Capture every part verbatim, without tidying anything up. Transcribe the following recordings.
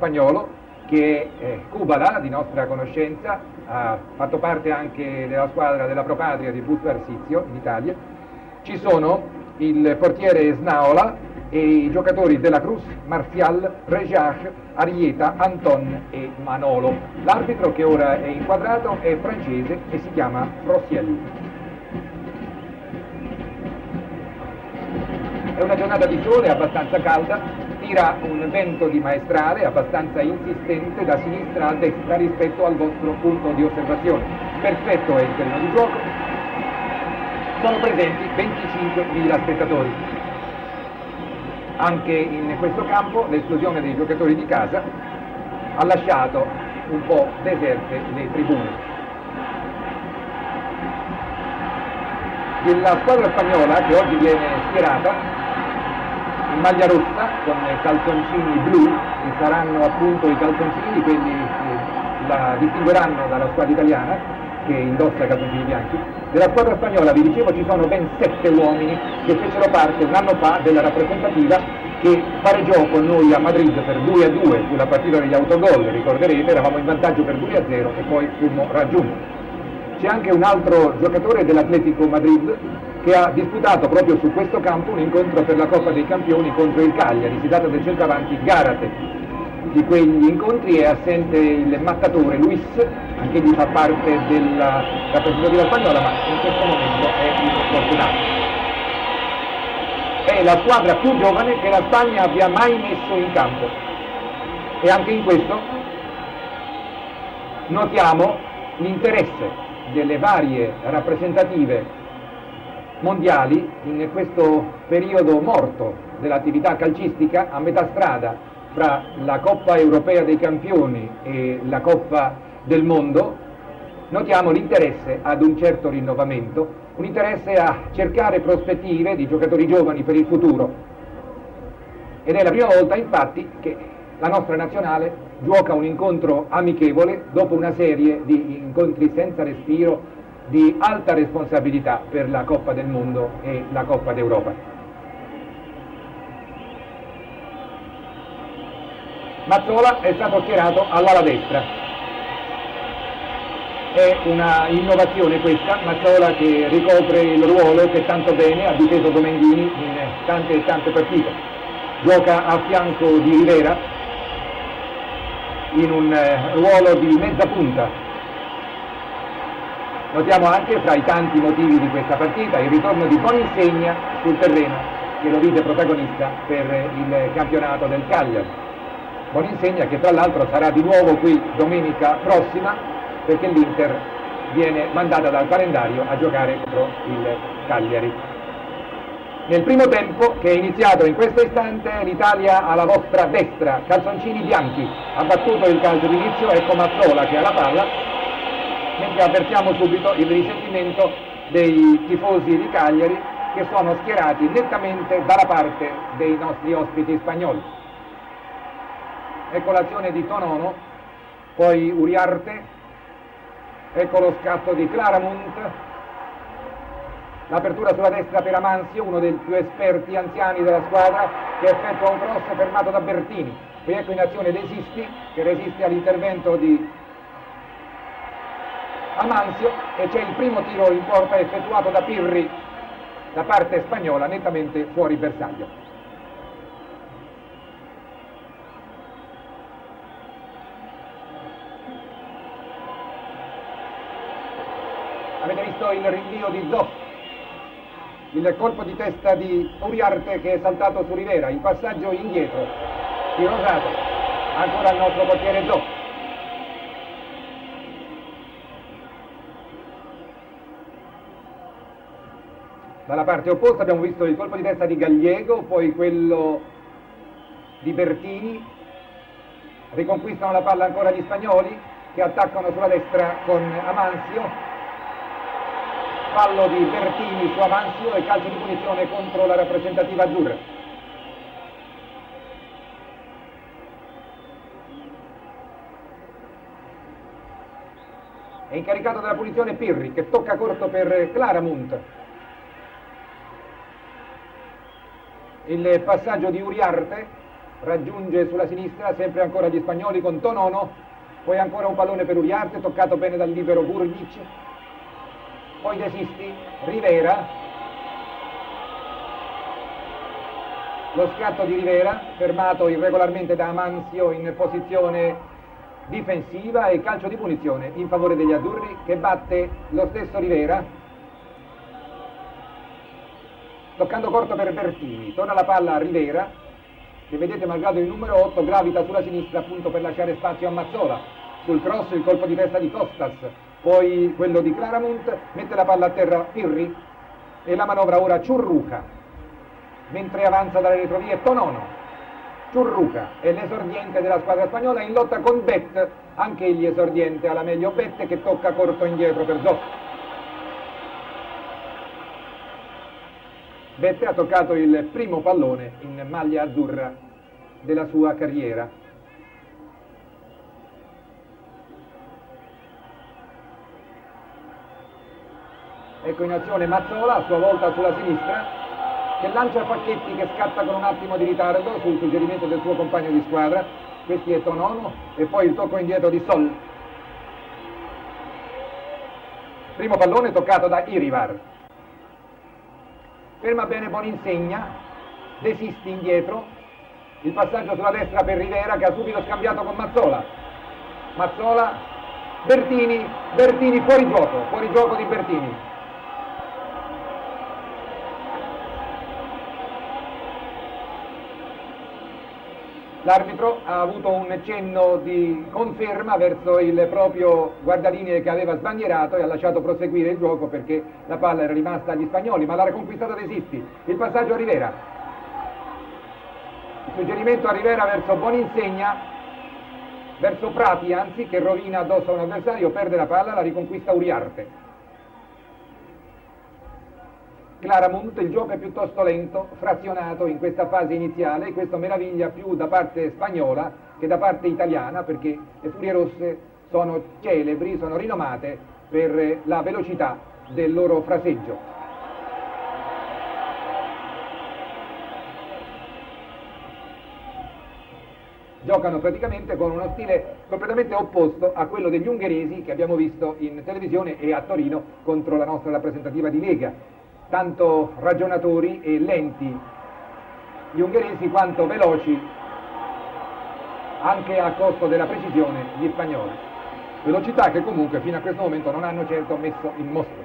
spagnolo che è eh, Kubala, di nostra conoscenza, ha fatto parte anche della squadra della Propatria di Busto Arsizio in Italia. Ci sono il portiere Snaola e i giocatori della Cruz, Marcial, Rejac, Arieta, Anton e Manolo. L'arbitro che ora è inquadrato è francese e si chiama Rossielli. È una giornata di sole abbastanza calda, tira un vento di maestrale abbastanza insistente da sinistra a destra rispetto al vostro punto di osservazione. Perfetto è il terreno di gioco, sono presenti venticinquemila spettatori. Anche in questo campo l'esplosione dei giocatori di casa ha lasciato un po' deserte le tribune. La squadra spagnola che oggi viene schierata in maglia rossa con calzoncini blu, che saranno appunto i calzoncini quelli che la distingueranno dalla squadra italiana che indossa calzoncini bianchi. Della squadra spagnola, vi dicevo, ci sono ben sette uomini che fecero parte un anno fa della rappresentativa che pareggiò con noi a Madrid per due a due sulla partita degli autogol. Ricorderete, eravamo in vantaggio per due a zero e poi fummo raggiunti. C'è anche un altro giocatore dell'Atletico Madrid che ha disputato proprio su questo campo un incontro per la Coppa dei Campioni contro il Cagliari. Si tratta del centravanti Garate. Di quegli incontri è assente il mattatore Luis, anche lui fa parte della rappresentativa spagnola, ma in questo momento è infortunato. È la squadra più giovane che la Spagna abbia mai messo in campo e anche in questo notiamo l'interesse delle varie rappresentative mondiali in questo periodo morto dell'attività calcistica, a metà strada fra la Coppa Europea dei Campioni e la Coppa del Mondo. Notiamo l'interesse ad un certo rinnovamento, un interesse a cercare prospettive di giocatori giovani per il futuro. Ed è la prima volta infatti che la nostra nazionale gioca un incontro amichevole dopo una serie di incontri senza respiro di alta responsabilità per la Coppa del Mondo e la Coppa d'Europa. Mazzola è stato schierato all'ala destra. È una innovazione questa, Mazzola che ricopre il ruolo che tanto bene ha difeso Domenghini in tante e tante partite. Gioca a fianco di Rivera in un ruolo di mezza punta. Notiamo anche, fra i tanti motivi di questa partita, il ritorno di Boninsegna sul terreno, che lo vide protagonista per il campionato del Cagliari. Boninsegna che tra l'altro sarà di nuovo qui domenica prossima, perché l'Inter viene mandata dal calendario a giocare contro il Cagliari. Nel primo tempo, che è iniziato in questo istante, l'Italia alla vostra destra, calzoncini bianchi, ha battuto il calcio d'inizio, ecco Mazzola che ha la palla, mentre avvertiamo subito il risentimento dei tifosi di Cagliari che sono schierati nettamente dalla parte dei nostri ospiti spagnoli. Ecco l'azione di Tonono, poi Uriarte, ecco lo scatto di Claramunt, l'apertura sulla destra per Amanzio, uno dei più esperti anziani della squadra, che effettua un cross fermato da Bertini. Poi ecco in azione De Sisti che resiste all'intervento di Amanzio e c'è il primo tiro in porta effettuato da Pirri da parte spagnola, nettamente fuori bersaglio. Avete visto il rinvio di Zoff, il colpo di testa di Uriarte che è saltato su Rivera, il passaggio indietro di Rosato, ancora il nostro portiere Zoff. Dalla parte opposta abbiamo visto il colpo di testa di Gallego, poi quello di Bertini. Riconquistano la palla ancora gli spagnoli che attaccano sulla destra con Amanzio. Fallo di Bertini su Amanzio e calcio di punizione contro la rappresentativa azzurra. È incaricato della punizione Pirri che tocca corto per Claramunt. Il passaggio di Uriarte, raggiunge sulla sinistra, sempre ancora gli spagnoli con Tonono, poi ancora un pallone per Uriarte, toccato bene dal libero Burnic, poi De Sisti, Rivera, lo scatto di Rivera, fermato irregolarmente da Amanzio in posizione difensiva, e calcio di punizione in favore degli azzurri, che batte lo stesso Rivera, toccando corto per Bertini. Torna la palla a Rivera, che vedete, malgrado il numero otto, gravita sulla sinistra appunto per lasciare spazio a Mazzola. Sul cross il colpo di testa di Costas, poi quello di Claramunt, mette la palla a terra Pirri e la manovra ora Ciurruca, mentre avanza dalle retrovie Tonono. Ciurruca è l'esordiente della squadra spagnola, in lotta con Bet, anche egli esordiente, alla meglio Bet, che tocca corto indietro per Zoff. Bet ha toccato il primo pallone in maglia azzurra della sua carriera. Ecco in azione Mazzola, a sua volta sulla sinistra, che lancia Facchetti, che scatta con un attimo di ritardo sul suggerimento del suo compagno di squadra. Questi è Tonono, e poi il tocco indietro di Sol. Primo pallone toccato da Irivar. Ferma bene Boninsegna, De Sisti indietro, il passaggio sulla destra per Rivera, che ha subito scambiato con Mazzola. Mazzola, Bertini, Bertini fuori gioco, fuori gioco di Bertini. L'arbitro ha avuto un cenno di conferma verso il proprio guardalinee che aveva sbandierato e ha lasciato proseguire il gioco, perché la palla era rimasta agli spagnoli, ma l'ha riconquistata De Sisti. Il passaggio a Rivera. Il suggerimento a Rivera verso Boninsegna, verso Prati anzi, che rovina addosso a un avversario, perde la palla, la riconquista Uriarte. Claramunt, il gioco è piuttosto lento, frazionato in questa fase iniziale, e questo meraviglia più da parte spagnola che da parte italiana, perché le Furie Rosse sono celebri, sono rinomate per la velocità del loro fraseggio. Giocano praticamente con uno stile completamente opposto a quello degli ungheresi che abbiamo visto in televisione e a Torino contro la nostra rappresentativa di Lega. Tanto ragionatori e lenti gli ungheresi, quanto veloci, anche a costo della precisione, gli spagnoli. Velocità che comunque fino a questo momento non hanno certo messo in mostra.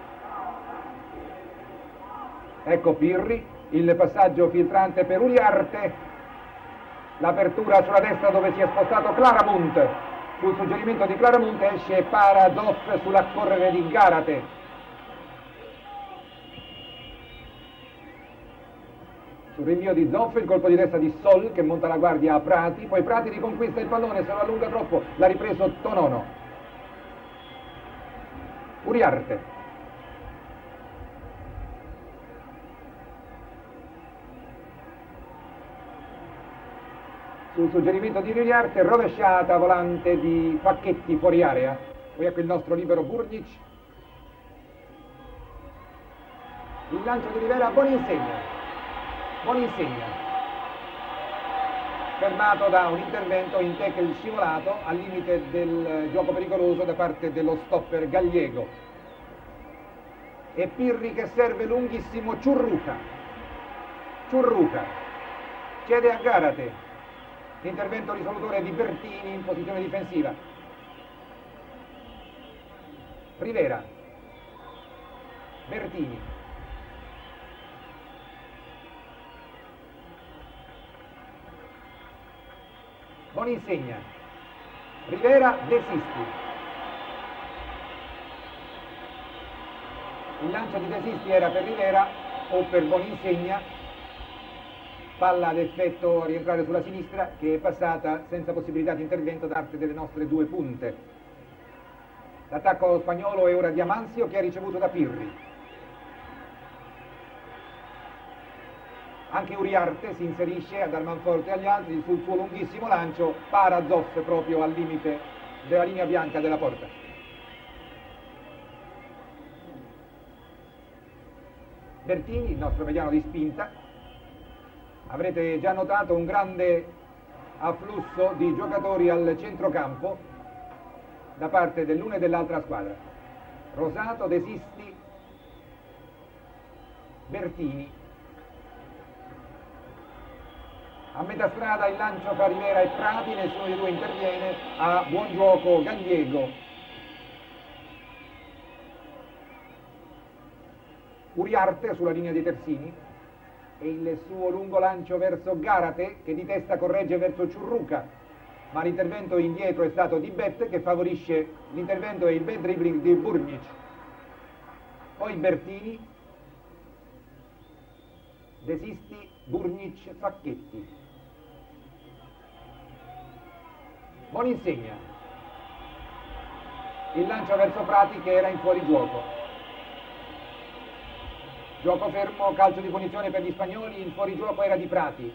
Ecco Pirri, il passaggio filtrante per Uriarte, l'apertura sulla destra dove si è spostato Claramunt. Sul suggerimento di Claramunt esce Parazoff sull'accorrere di Garate. Sul rinvio di Zoff, il colpo di testa di Sol, che monta la guardia a Prati, poi Prati riconquista il pallone, se lo allunga troppo, l'ha ripreso Tonono. Uriarte. Sul suggerimento di Uriarte, rovesciata volante di Facchetti fuori area. Poi ecco il nostro libero Burnic. Il lancio di Rivera, Boninsegna. Boninsegna, fermato da un intervento in tackle scivolato al limite del gioco pericoloso da parte dello stopper Gallego. E Pirri che serve lunghissimo Ciurruca. Ciurruca chiede a Garate, l'intervento risolutore di Bertini in posizione difensiva. Rivera, Bertini. Boninsegna, Rivera, De Sisti. Il lancio di De Sisti era per Rivera o per Boninsegna, palla ad effetto a rientrare sulla sinistra, che è passata senza possibilità di intervento da parte delle nostre due punte. L'attacco spagnolo è ora di Amanzio, che ha ricevuto da Pirri. Anche Uriarte si inserisce a dar manforte agli altri, sul suo lunghissimo lancio para Zoff proprio al limite della linea bianca della porta. Bertini, il nostro mediano di spinta, Avrete già notato un grande afflusso di giocatori al centrocampo da parte dell'una e dell'altra squadra. Rosato, De Sisti, Bertini. A metà strada il lancio fra Rivera e Prati, nessuno dei due interviene, a buon gioco Gallego. Uriarte sulla linea dei terzini e il suo lungo lancio verso Garate che di testa corregge verso Ciurruca, ma l'intervento indietro è stato di Bet che favorisce l'intervento e il bel dribbling di Burnic. Poi Bertini, De Sisti, Burnic, Facchetti. Boninsegna, il lancio verso Prati che era in fuorigioco. Gioco fermo, calcio di punizione per gli spagnoli, il fuorigioco era di Prati.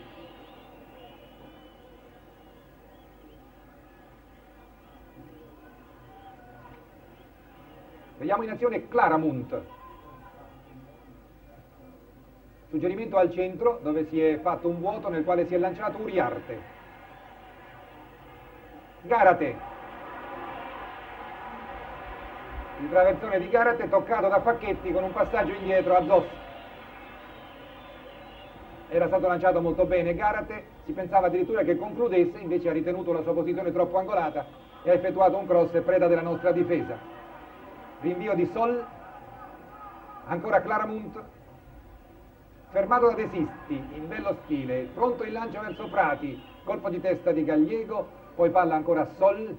Vediamo in azione Claramunt. Suggerimento al centro dove si è fatto un vuoto nel quale si è lanciato Uriarte. Garate, il traversone di Garate toccato da Facchetti con un passaggio indietro a Zos. Era stato lanciato molto bene Garate, si pensava addirittura che concludesse, invece ha ritenuto la sua posizione troppo angolata e ha effettuato un cross preda della nostra difesa. Rinvio di Sol, ancora Claramunt, fermato da De Sisti in bello stile, pronto il lancio verso Prati, colpo di testa di Gallego, poi palla ancora a Sol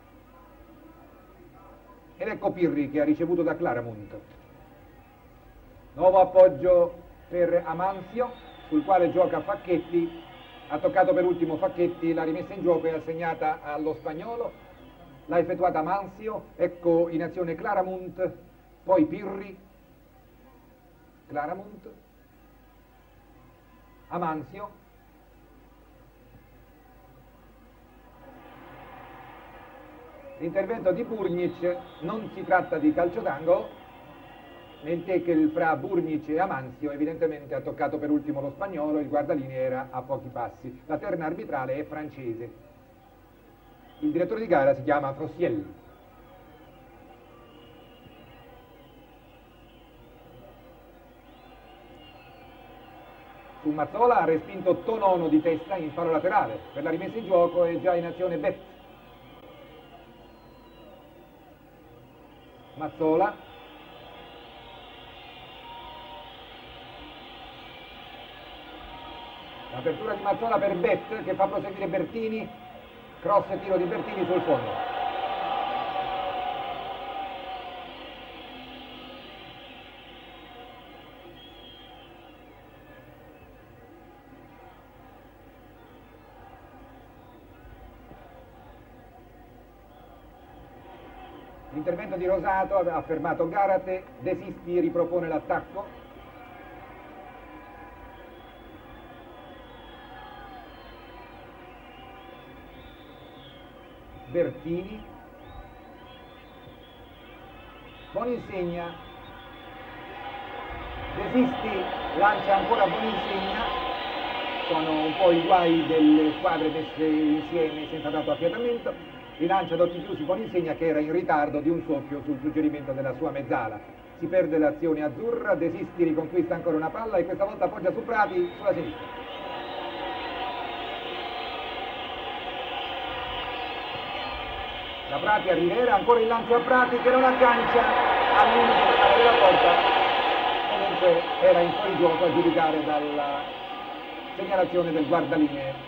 ed ecco Pirri che ha ricevuto da Claramunt. Nuovo appoggio per Amanzio sul quale gioca Facchetti, ha toccato per ultimo Facchetti, la rimessa in gioco è assegnata allo spagnolo, l'ha effettuata Amanzio, ecco in azione Claramunt, poi Pirri, Claramunt, Amanzio, l'intervento di Burnic, non si tratta di calcio d'angolo, nel tackle fra Burnic e Amanzio evidentemente ha toccato per ultimo lo spagnolo, il guardalinee era a pochi passi. La terna arbitrale è francese. Il direttore di gara si chiama Frossielli. Su Mazzola ha respinto Tonono di testa in fallo laterale. Per la rimessa in gioco è già in azione Bet. Mazzola, l'apertura di Mazzola per Bet che fa proseguire Bertini, cross e tiro di Bertini sul fondo. L'intervento di Rosato ha fermato Garate, De Sisti ripropone l'attacco. Bertini. Boninsegna. De Sisti lancia ancora Boninsegna. Sono un po' i guai delle squadre messe insieme senza tanto affiatamento. Rilancia d'occhi chiusi Boninsegna che era in ritardo di un soffio sul suggerimento della sua mezzala. Si perde l'azione azzurra, De Sisti riconquista ancora una palla e questa volta appoggia su Prati sulla sinistra. Da Prati a Rivera, ancora il lancio a Prati che non aggancia al limite della porta. Comunque era in fuorigioco a giudicare dalla segnalazione del guardalinee.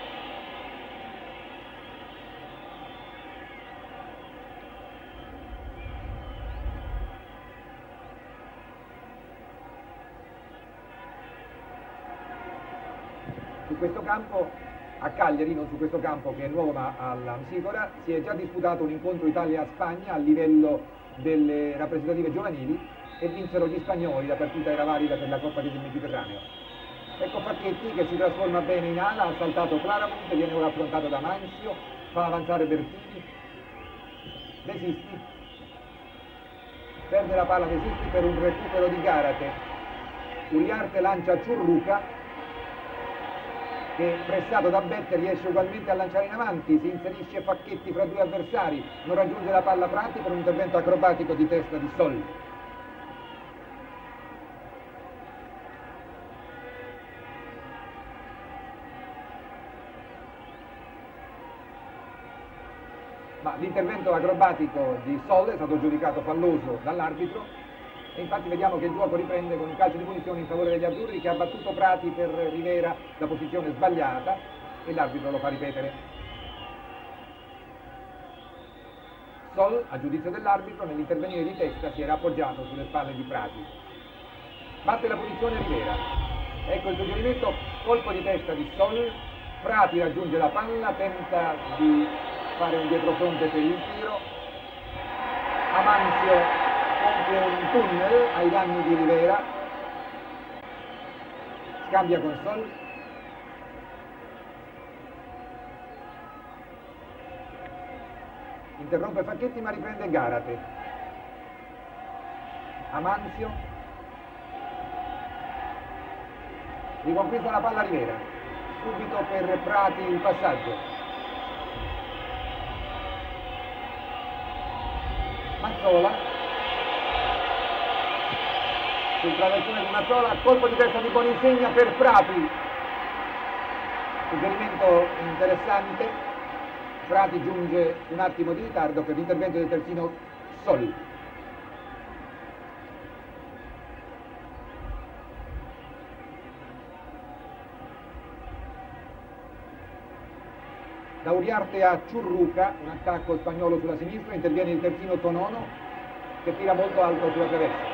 Su questo campo, a Cagliari, non su questo campo che è nuovo ma all'Amsicora, si è già disputato un incontro Italia-Spagna a livello delle rappresentative giovanili e vinsero gli spagnoli, la partita era valida per la Coppa del Mediterraneo. Ecco Facchetti che si trasforma bene in ala, ha saltato Claramunt, viene ora affrontato da Manzio, fa avanzare Bertini, De Sisti, perde la palla De Sisti per un recupero di Garate, Uriarte lancia Ciurruca, che pressato da Bette riesce ugualmente a lanciare in avanti, si inserisce Facchetti fra due avversari, non raggiunge la palla Prati per un intervento acrobatico di testa di Sol. Ma l'intervento acrobatico di Sol è stato giudicato falloso dall'arbitro e infatti vediamo che il gioco riprende con un calcio di punizione in favore degli azzurri, che ha battuto Prati per Rivera da posizione sbagliata e l'arbitro lo fa ripetere. Sol, a giudizio dell'arbitro, nell'intervenire di testa si era appoggiato sulle spalle di Prati. Batte la punizione Rivera. Ecco il suggerimento, colpo di testa di Sol, Prati raggiunge la palla, tenta di fare un dietrofronte per il tiro, Amanzio compie un tunnel ai danni di Rivera, scambia con Sol, interrompe Facchetti ma riprende Garate, Amanzio riconquista la palla Rivera, subito per Prati il passaggio, Mazzola, sul traversone di Mazzola, colpo di testa di Boninsegna per Prati, suggerimento interessante, Prati giunge un attimo di ritardo per l'intervento del terzino Sol. Da Uriarte a Ciurruca, un attacco spagnolo sulla sinistra, interviene il terzino Tonono che tira molto alto sulla traversa.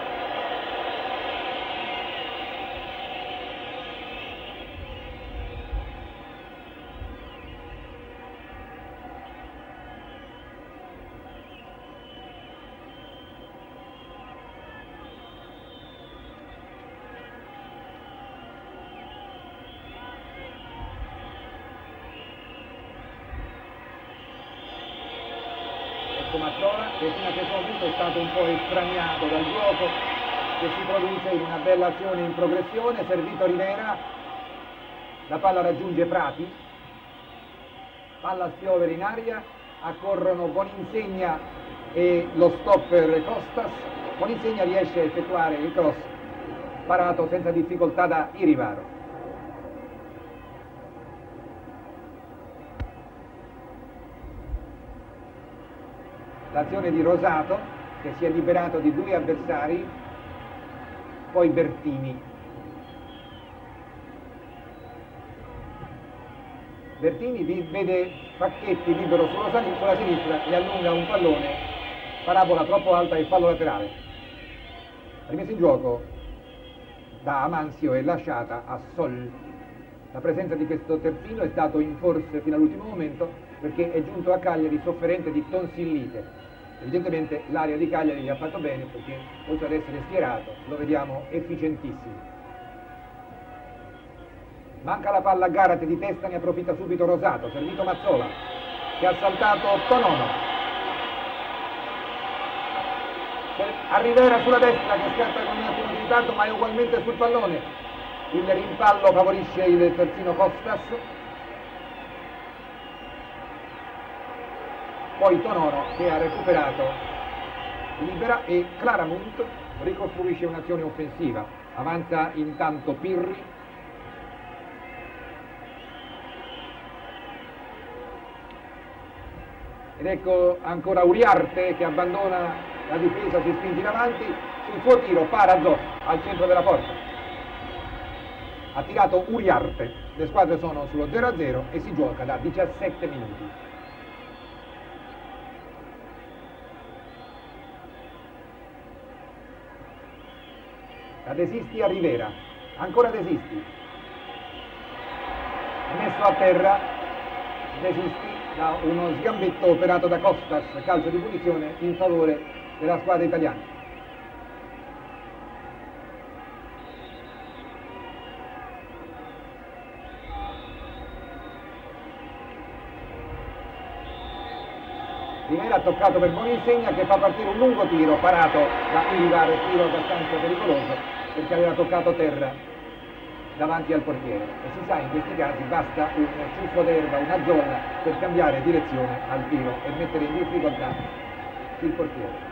Mazzola, che fino a questo momento è stato un po' estraniato dal gioco che si produce in una bella azione in progressione, servito Rivera, la palla raggiunge Prati, palla spiovere in aria, accorrono Boninsegna e lo stopper Costas, Boninsegna riesce a effettuare il cross parato senza difficoltà da Irivaro. L'azione di Rosato, che si è liberato di due avversari, poi Bertini. Bertini vede Facchetti libero sulla sinistra e allunga un pallone, parabola troppo alta e fallo laterale. Rimessa in gioco da Amanzio e lasciata a Sol. La presenza di questo terzino è stato in forse fino all'ultimo momento perché è giunto a Cagliari sofferente di tonsillite. Evidentemente l'area di Cagliari gli ha fatto bene perché oltre ad essere schierato lo vediamo efficientissimo. Manca la palla a Garate di testa, ne approfitta subito Rosato, servito Mazzola che ha saltato Tonono. A Rivera sulla destra che scatta con un attimo di ritardo ma è ugualmente sul pallone. Il rimpallo favorisce il terzino Costas. Poi Tonono che ha recuperato libera e Claramunt ricostruisce un'azione offensiva. Avanza intanto Pirri. Ed ecco ancora Uriarte che abbandona la difesa, si spinge in avanti, sul suo tiro para Zos al centro della porta. Ha tirato Uriarte, le squadre sono sullo zero a zero e si gioca da diciassette minuti. Da Desisti a Rivera, ancora Desisti, messo a terra, Desisti da uno sgambetto operato da Costas, calcio di punizione in favore della squadra italiana. Rivera toccato per Boninsegna che fa partire un lungo tiro parato da Irivar, tiro abbastanza pericoloso perché aveva toccato terra davanti al portiere, e si sa in questi casi basta un ciuffo d'erba, una zolla per cambiare direzione al tiro e mettere in difficoltà il portiere.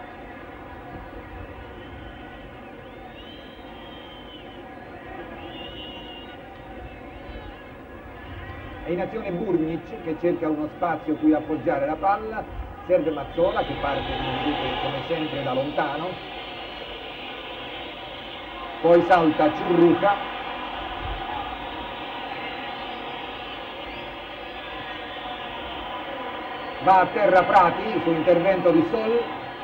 È in azione Burnic che cerca uno spazio cui appoggiare la palla, serve Mazzola che parte come sempre da lontano, poi salta Ciurruca, va a terra Prati su intervento di Sol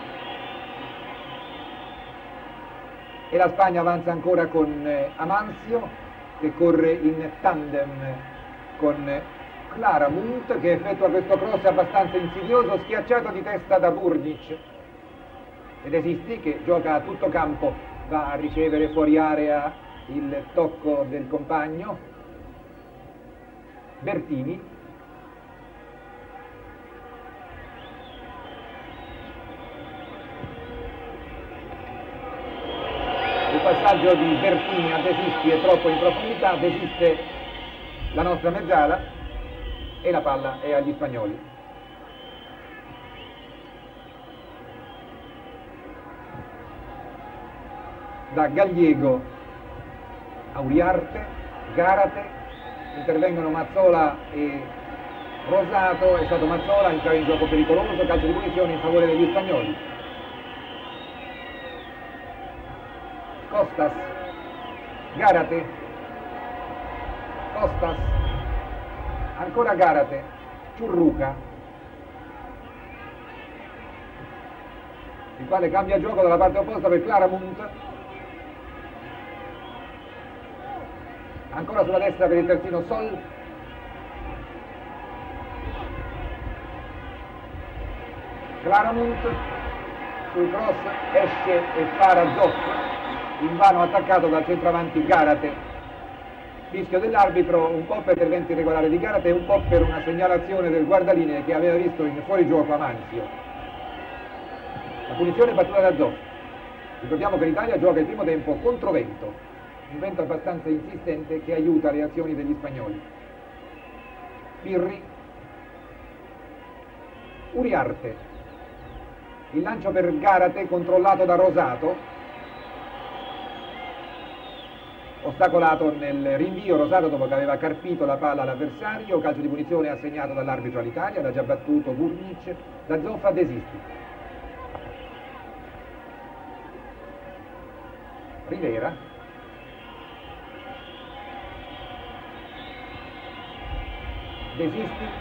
e la Spagna avanza ancora con Amancio che corre in tandem con Claramunt che effettua questo cross abbastanza insidioso, schiacciato di testa da Burnic, ed Esisti che gioca a tutto campo, va a ricevere fuori area il tocco del compagno. Bertini, il passaggio di Bertini a Esisti è troppo in profondità, desiste la nostra mezzala e la palla è agli spagnoli. Da Gallego a Uriarte, Garate, intervengono Mazzola e Rosato, è stato Mazzola a entrare in gioco pericoloso, calcio di punizione in favore degli spagnoli. Costas, Garate, Costas, ancora Garate, Ciurruca, il quale cambia gioco dalla parte opposta per Claramunt, ancora sulla destra per il terzino Sol, Claramunt sul cross esce e para Zoff, invano attaccato dal centravanti Garate. Fischio dell'arbitro, un po' per intervento irregolare di Garate e un po' per una segnalazione del guardalinee che aveva visto in fuorigioco Amancio. La punizione è battuta da Zoff. Ricordiamo che l'Italia gioca il primo tempo contro vento, un vento abbastanza insistente che aiuta le azioni degli spagnoli. Pirri, Uriarte, il lancio per Garate controllato da Rosato, ostacolato nel rinvio Rosato dopo che aveva carpito la palla all'avversario, calcio di punizione assegnato dall'arbitro all'Italia, l'ha già battuto Burnic, da Zoffa Desisti. Rivera, Desisti,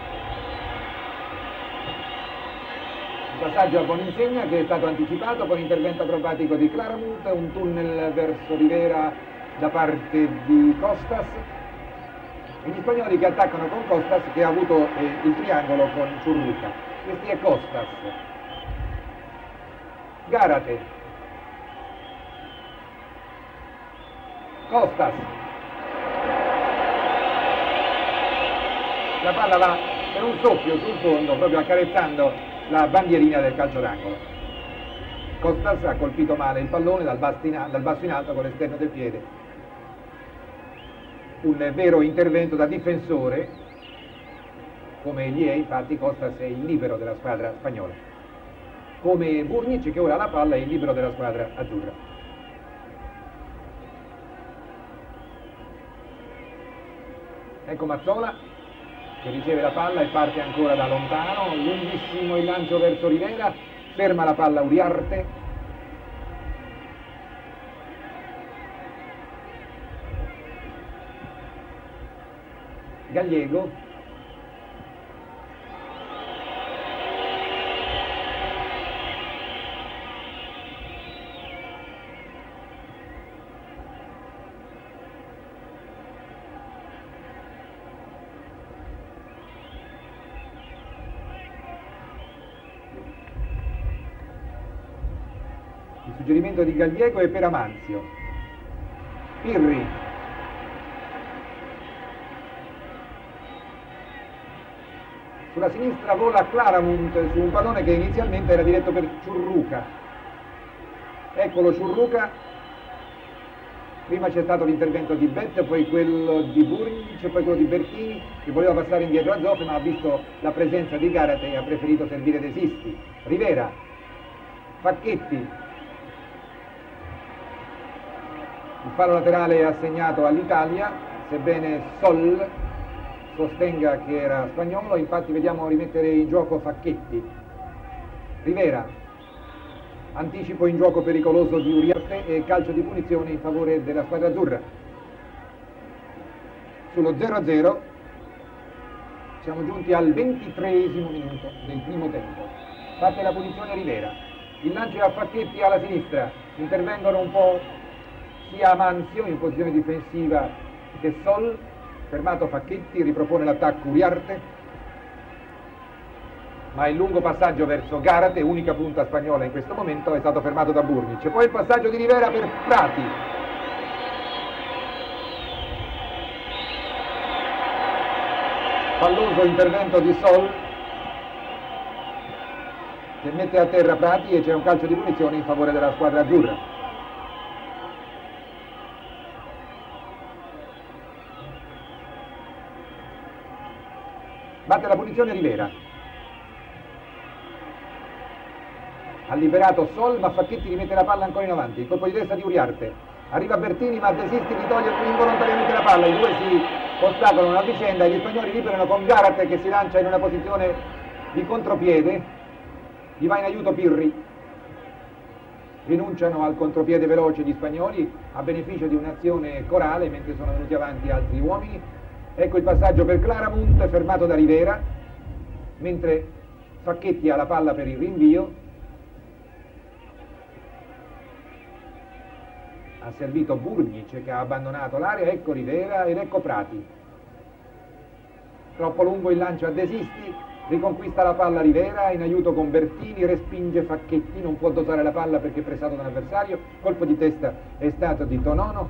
un passaggio a Boninsegna che è stato anticipato con intervento acrobatico di Claramunt, un tunnel verso Rivera da parte di Costas e gli spagnoli che attaccano con Costas che ha avuto eh, il triangolo con Ciurruca. Questi è Costas, Garate, Costas, la palla va per un soffio sul fondo proprio accarezzando la bandierina del calcio d'angolo. Costas ha colpito male il pallone dal basso in, dal basso in alto con l'esterno del piede, un vero intervento da difensore, come egli è. Infatti Costas è il libero della squadra spagnola, come Burnic che ora ha la palla è il libero della squadra azzurra. Ecco Mazzola che riceve la palla e parte ancora da lontano, lunghissimo il lancio verso Rivera, ferma la palla Uriarte, Gallego, il suggerimento di Gallego è per Amancio. Pirri, sulla sinistra vola Claramunt su un pallone che inizialmente era diretto per Ciurruca. Eccolo Ciurruca Prima c'è stato l'intervento di Bette, poi quello di Burnic, poi quello di Bertini, che voleva passare indietro a Zoff, ma ha visto la presenza di Garate e ha preferito servire De Sisti. Rivera, Facchetti, il fallo laterale è assegnato all'Italia, sebbene Sol sostenga che era spagnolo. Infatti vediamo rimettere in gioco Facchetti. Rivera, anticipo in gioco pericoloso di Uriarte e calcio di punizione in favore della squadra azzurra. Sullo zero a zero siamo giunti al ventitreesimo minuto del primo tempo. Fatte la punizione Rivera, il lancio è a Facchetti alla sinistra, intervengono un po' sia Amanzio in posizione difensiva che Sol. Fermato Facchetti, ripropone l'attacco Uriarte, ma il lungo passaggio verso Garate, unica punta spagnola in questo momento, è stato fermato da Burnic. Poi il passaggio di Rivera per Prati. Falloso intervento di Sol, che mette a terra Prati e c'è un calcio di punizione in favore della squadra azzurra. Batte la punizione Rivera. Ha liberato Sol, ma Facchetti rimette la palla ancora in avanti. Il colpo di testa di Uriarte. Arriva Bertini, ma De Sisti gli toglie involontariamente la palla. I due si ostacolano a vicenda e gli spagnoli liberano con Garate che si lancia in una posizione di contropiede. Gli va in aiuto Pirri. Rinunciano al contropiede veloce gli spagnoli a beneficio di un'azione corale mentre sono venuti avanti altri uomini. Ecco il passaggio per Claramunt, fermato da Rivera, mentre Facchetti ha la palla per il rinvio. Ha servito Burnic che ha abbandonato l'area, ecco Rivera ed ecco Prati. Troppo lungo il lancio a De Sisti, riconquista la palla Rivera, in aiuto con Bertini, respinge Facchetti, non può dosare la palla perché è pressato da un avversario, colpo di testa è stato di Tonono.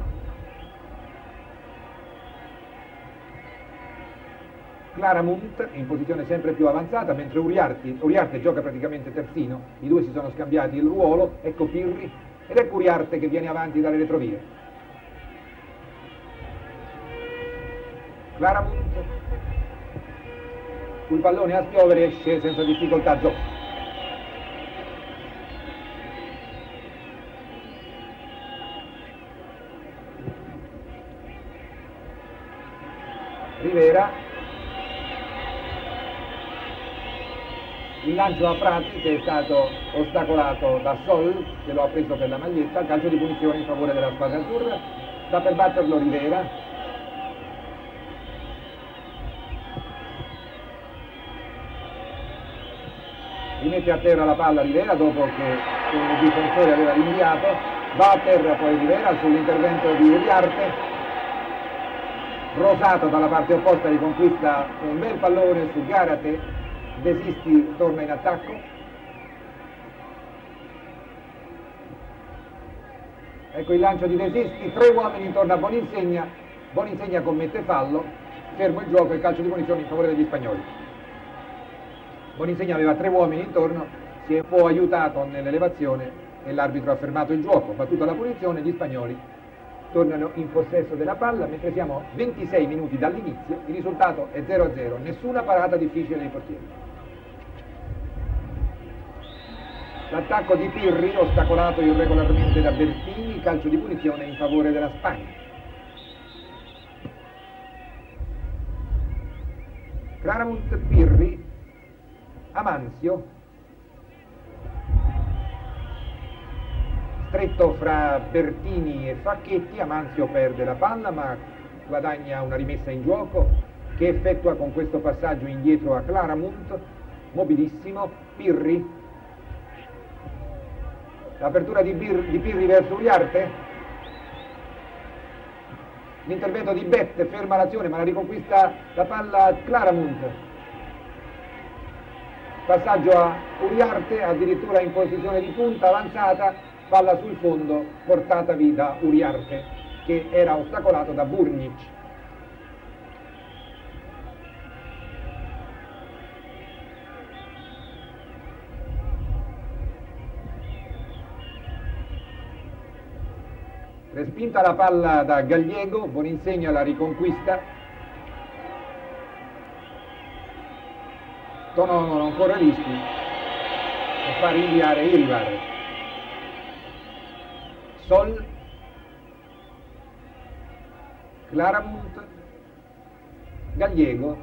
Claramunt in posizione sempre più avanzata, mentre Uriarte, Uriarte gioca praticamente terzino, i due si sono scambiati il ruolo, ecco Pirri, ed ecco Uriarte che viene avanti dalle retrovie. Claramunt, sul pallone a spiovere, esce senza difficoltà Zoff. Rivera, il lancio a Prati che è stato ostacolato da Sol che lo ha preso per la maglietta, calcio di punizione in favore della squadra azzurra, sta per batterlo Rivera. Rimette a terra la palla Rivera dopo che il difensore aveva rinviato, va a terra poi Rivera sull'intervento di Uriarte. Rosato dalla parte opposta riconquista un bel pallone su Garate. De Sisti torna in attacco. Ecco il lancio di De Sisti, tre uomini intorno a Boninsegna. Boninsegna commette fallo, fermo il gioco e calcio di punizione in favore degli spagnoli. Boninsegna aveva tre uomini intorno, si è un po' aiutato nell'elevazione e l'arbitro ha fermato il gioco, battuta la punizione, gli spagnoli tornano in possesso della palla mentre siamo a ventisei minuti dall'inizio, il risultato è zero a zero, nessuna parata difficile dei portieri. L'attacco di Pirri, ostacolato irregolarmente da Bertini, calcio di punizione in favore della Spagna. Claramunt, Pirri, Amanzio, stretto fra Bertini e Facchetti. Amanzio perde la palla ma guadagna una rimessa in gioco che effettua con questo passaggio indietro a Claramunt, mobilissimo. Pirri, l'apertura di, di Pirri verso Uriarte, l'intervento di Bette ferma l'azione ma la riconquista la palla Claramunt, passaggio a Uriarte addirittura in posizione di punta avanzata, palla sul fondo portatavi da Uriarte che era ostacolato da Burnic. respinta la palla da Gallego, Boninsegna la riconquista, Tonono non corre rischi e fa rinviare Iribar. Sol, Claramunt, Gallego,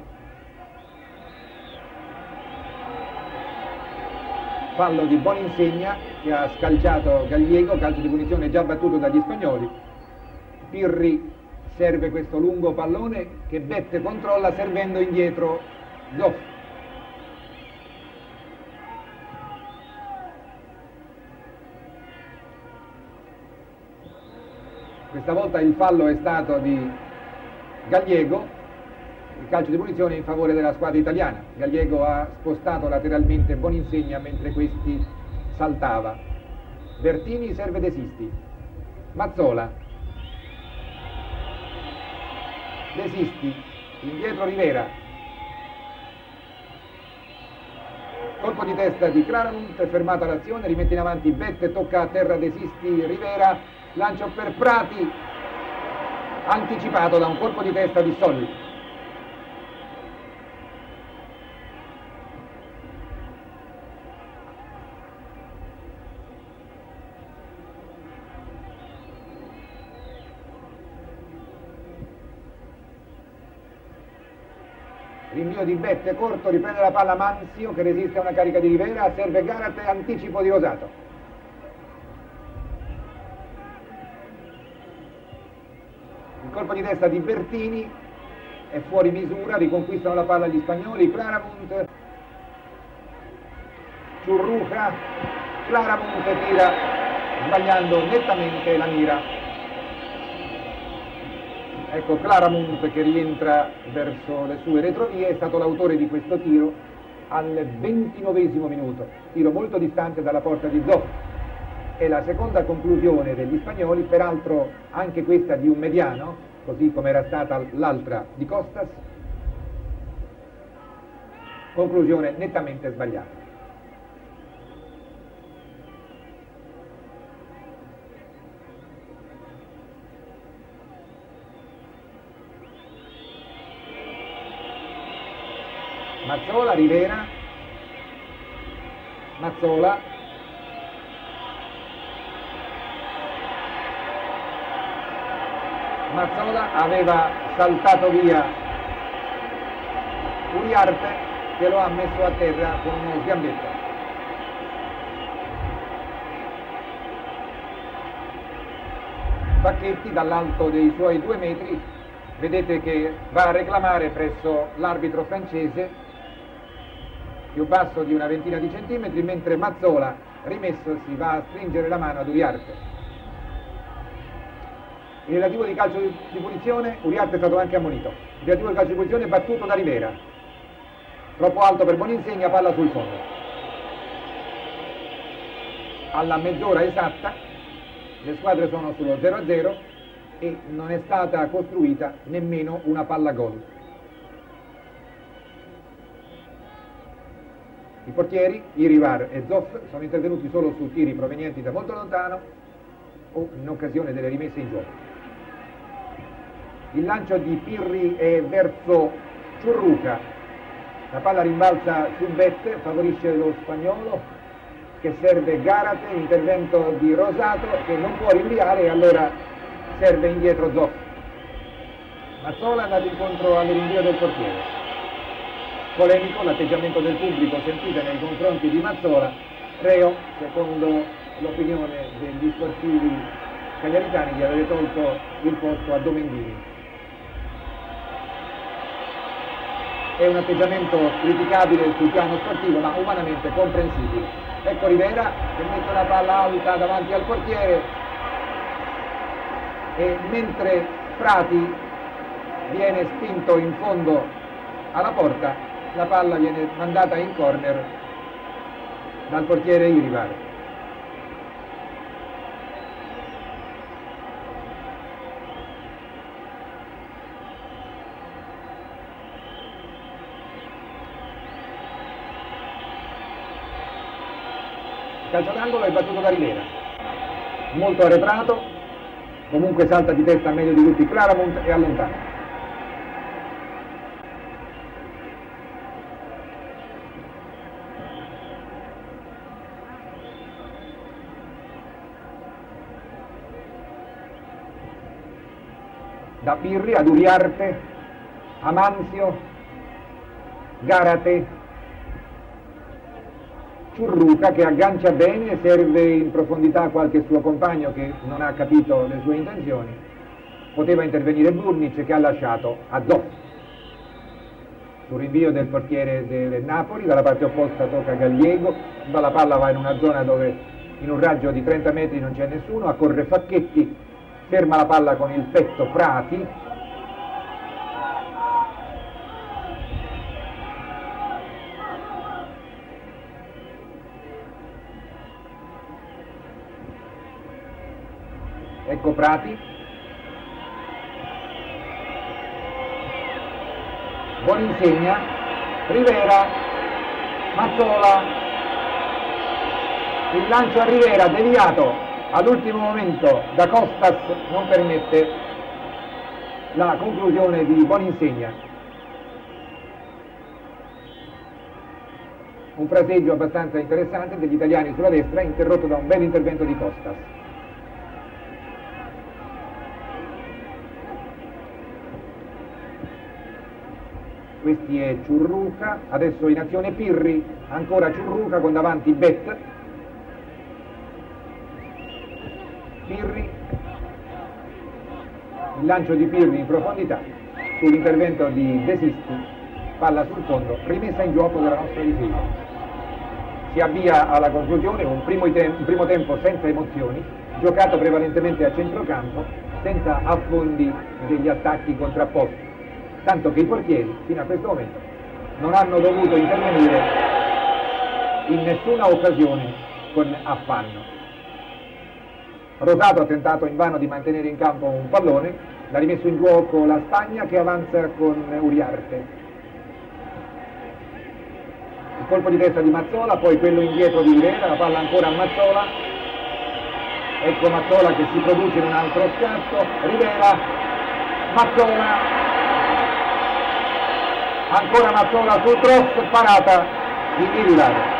fallo di Boninsegna che ha scalciato Gallego, calcio di punizione già battuto dagli spagnoli. Pirri serve questo lungo pallone che Bette controlla servendo indietro Zoff. Questa volta il fallo è stato di Gallego, il calcio di punizione in favore della squadra italiana. Gallego ha spostato lateralmente Boninsegna mentre questi saltava. Bertini serve De Sisti, Mazzola, De Sisti, indietro Rivera, colpo di testa di Claramunt, fermata l'azione, rimette in avanti Bette, tocca a terra De Sisti, Rivera, lancio per Prati, anticipato da un colpo di testa di Sol. Rinvio di Bette corto, riprende la palla Manzio che resiste a una carica di Rivera, serve Garate, anticipo di Rosato. Il colpo di testa di Bertini è fuori misura, riconquistano la palla gli spagnoli. Claramunt, Ciurruca, Claramunt tira sbagliando nettamente la mira. Ecco Claramunt che rientra verso le sue retrovie, è stato l'autore di questo tiro al ventinovesimo minuto, tiro molto distante dalla porta di Zoff. È la seconda conclusione degli spagnoli, peraltro anche questa di un mediano, così come era stata l'altra di Costas, conclusione nettamente sbagliata. Mazzola, Rivera, Mazzola, Mazzola aveva saltato via Uriarte che lo ha messo a terra con uno sgambetto. Facchetti dall'alto dei suoi due metri, vedete che va a reclamare presso l'arbitro francese, più basso di una ventina di centimetri, mentre Mazzola, rimessosi, va a stringere la mano ad Uriarte. Il relativo di calcio di punizione, Uriarte è stato anche ammonito. Il relativo di calcio di punizione è battuto da Rivera. Troppo alto per Boninsegna, palla sul fondo. Alla mezz'ora esatta, le squadre sono sullo zero a zero e non è stata costruita nemmeno una palla gol. I portieri, Iribar e Zoff, sono intervenuti solo su tiri provenienti da molto lontano o in occasione delle rimesse in gioco. Il lancio di Pirri è verso Ciurruca, la palla rimbalza su Bette, favorisce lo spagnolo che serve Garate, intervento di Rosato che non può rinviare e allora serve indietro Zoff. Mazzola è andato incontro alle rinvio del portiere. Polemico l'atteggiamento del pubblico sentite nei confronti di Mazzola, reo, secondo l'opinione degli sportivi cagliaritani, di aver tolto il posto a Domendini. È un atteggiamento criticabile sul piano sportivo, ma umanamente comprensibile. Ecco Rivera che mette la palla alta davanti al portiere e mentre Prati viene spinto in fondo alla porta, la palla viene mandata in corner dal portiere Iribar. Il calcio d'angolo è battuto da Rivera, molto arretrato, comunque salta di testa meglio di tutti Claramunt e allontana. Da Pirri ad Uriarte, Amanzio, Garate, Ciurruca che aggancia bene, serve in profondità qualche suo compagno che non ha capito le sue intenzioni. Poteva intervenire Burnic che ha lasciato a Zoff. Sul rinvio del portiere del Napoli, dalla parte opposta tocca Gallego, la palla va in una zona dove in un raggio di trenta metri non c'è nessuno, accorre Facchetti, ferma la palla con il petto Prati, ecco Prati, Buoninsegna, Rivera, Mazzola, il lancio a Rivera deviato all'ultimo momento da Costas non permette la conclusione di Buoninsegna. Un fraseggio abbastanza interessante degli italiani sulla destra, interrotto da un bel intervento di Costas. Questi è Ciurruca, adesso in azione Pirri, ancora Ciurruca con davanti Bet. Pirri, il lancio di Pirri in profondità sull'intervento di De Sisti, palla sul fondo, rimessa in gioco della nostra difesa. Si avvia alla conclusione un primo, tem un primo tempo senza emozioni, giocato prevalentemente a centrocampo, senza affondi degli attacchi contrapposti, tanto che i portieri fino a questo momento non hanno dovuto intervenire in nessuna occasione con affanno. Rosato ha tentato invano di mantenere in campo un pallone, l'ha rimesso in gioco la Spagna che avanza con Uriarte. Il colpo di testa di Mazzola, poi quello indietro di Rivera, la palla ancora a Mazzola, ecco Mazzola che si produce in un altro scatto, Rivera, Mazzola, ancora Mazzola sul cross, parata di Villaro.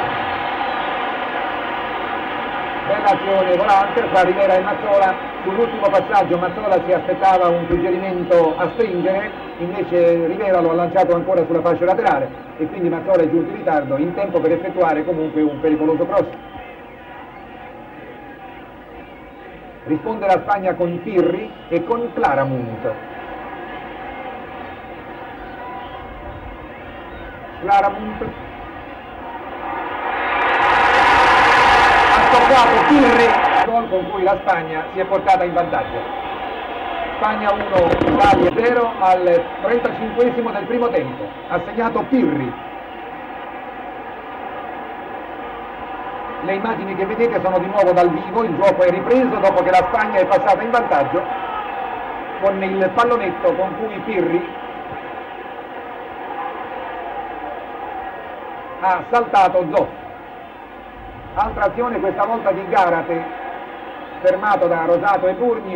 Bella azione volante tra Rivera e Mazzola, sull'ultimo passaggio Mazzola si aspettava un suggerimento a stringere, invece Rivera lo ha lanciato ancora sulla fascia laterale e quindi Mazzola è giunto in ritardo, in tempo per effettuare comunque un pericoloso cross. Risponde la Spagna con Pirri e con Claramunt. Claramunt Pirri, gol con cui la Spagna si è portata in vantaggio. Spagna uno, Italia zero al trentacinquesimo del primo tempo, ha segnato Pirri. Le immagini che vedete sono di nuovo dal vivo, il gioco è ripreso dopo che la Spagna è passata in vantaggio con il pallonetto con cui Pirri ha saltato Zoff. Altra azione questa volta di Garate, fermato da Rosato e Burnic,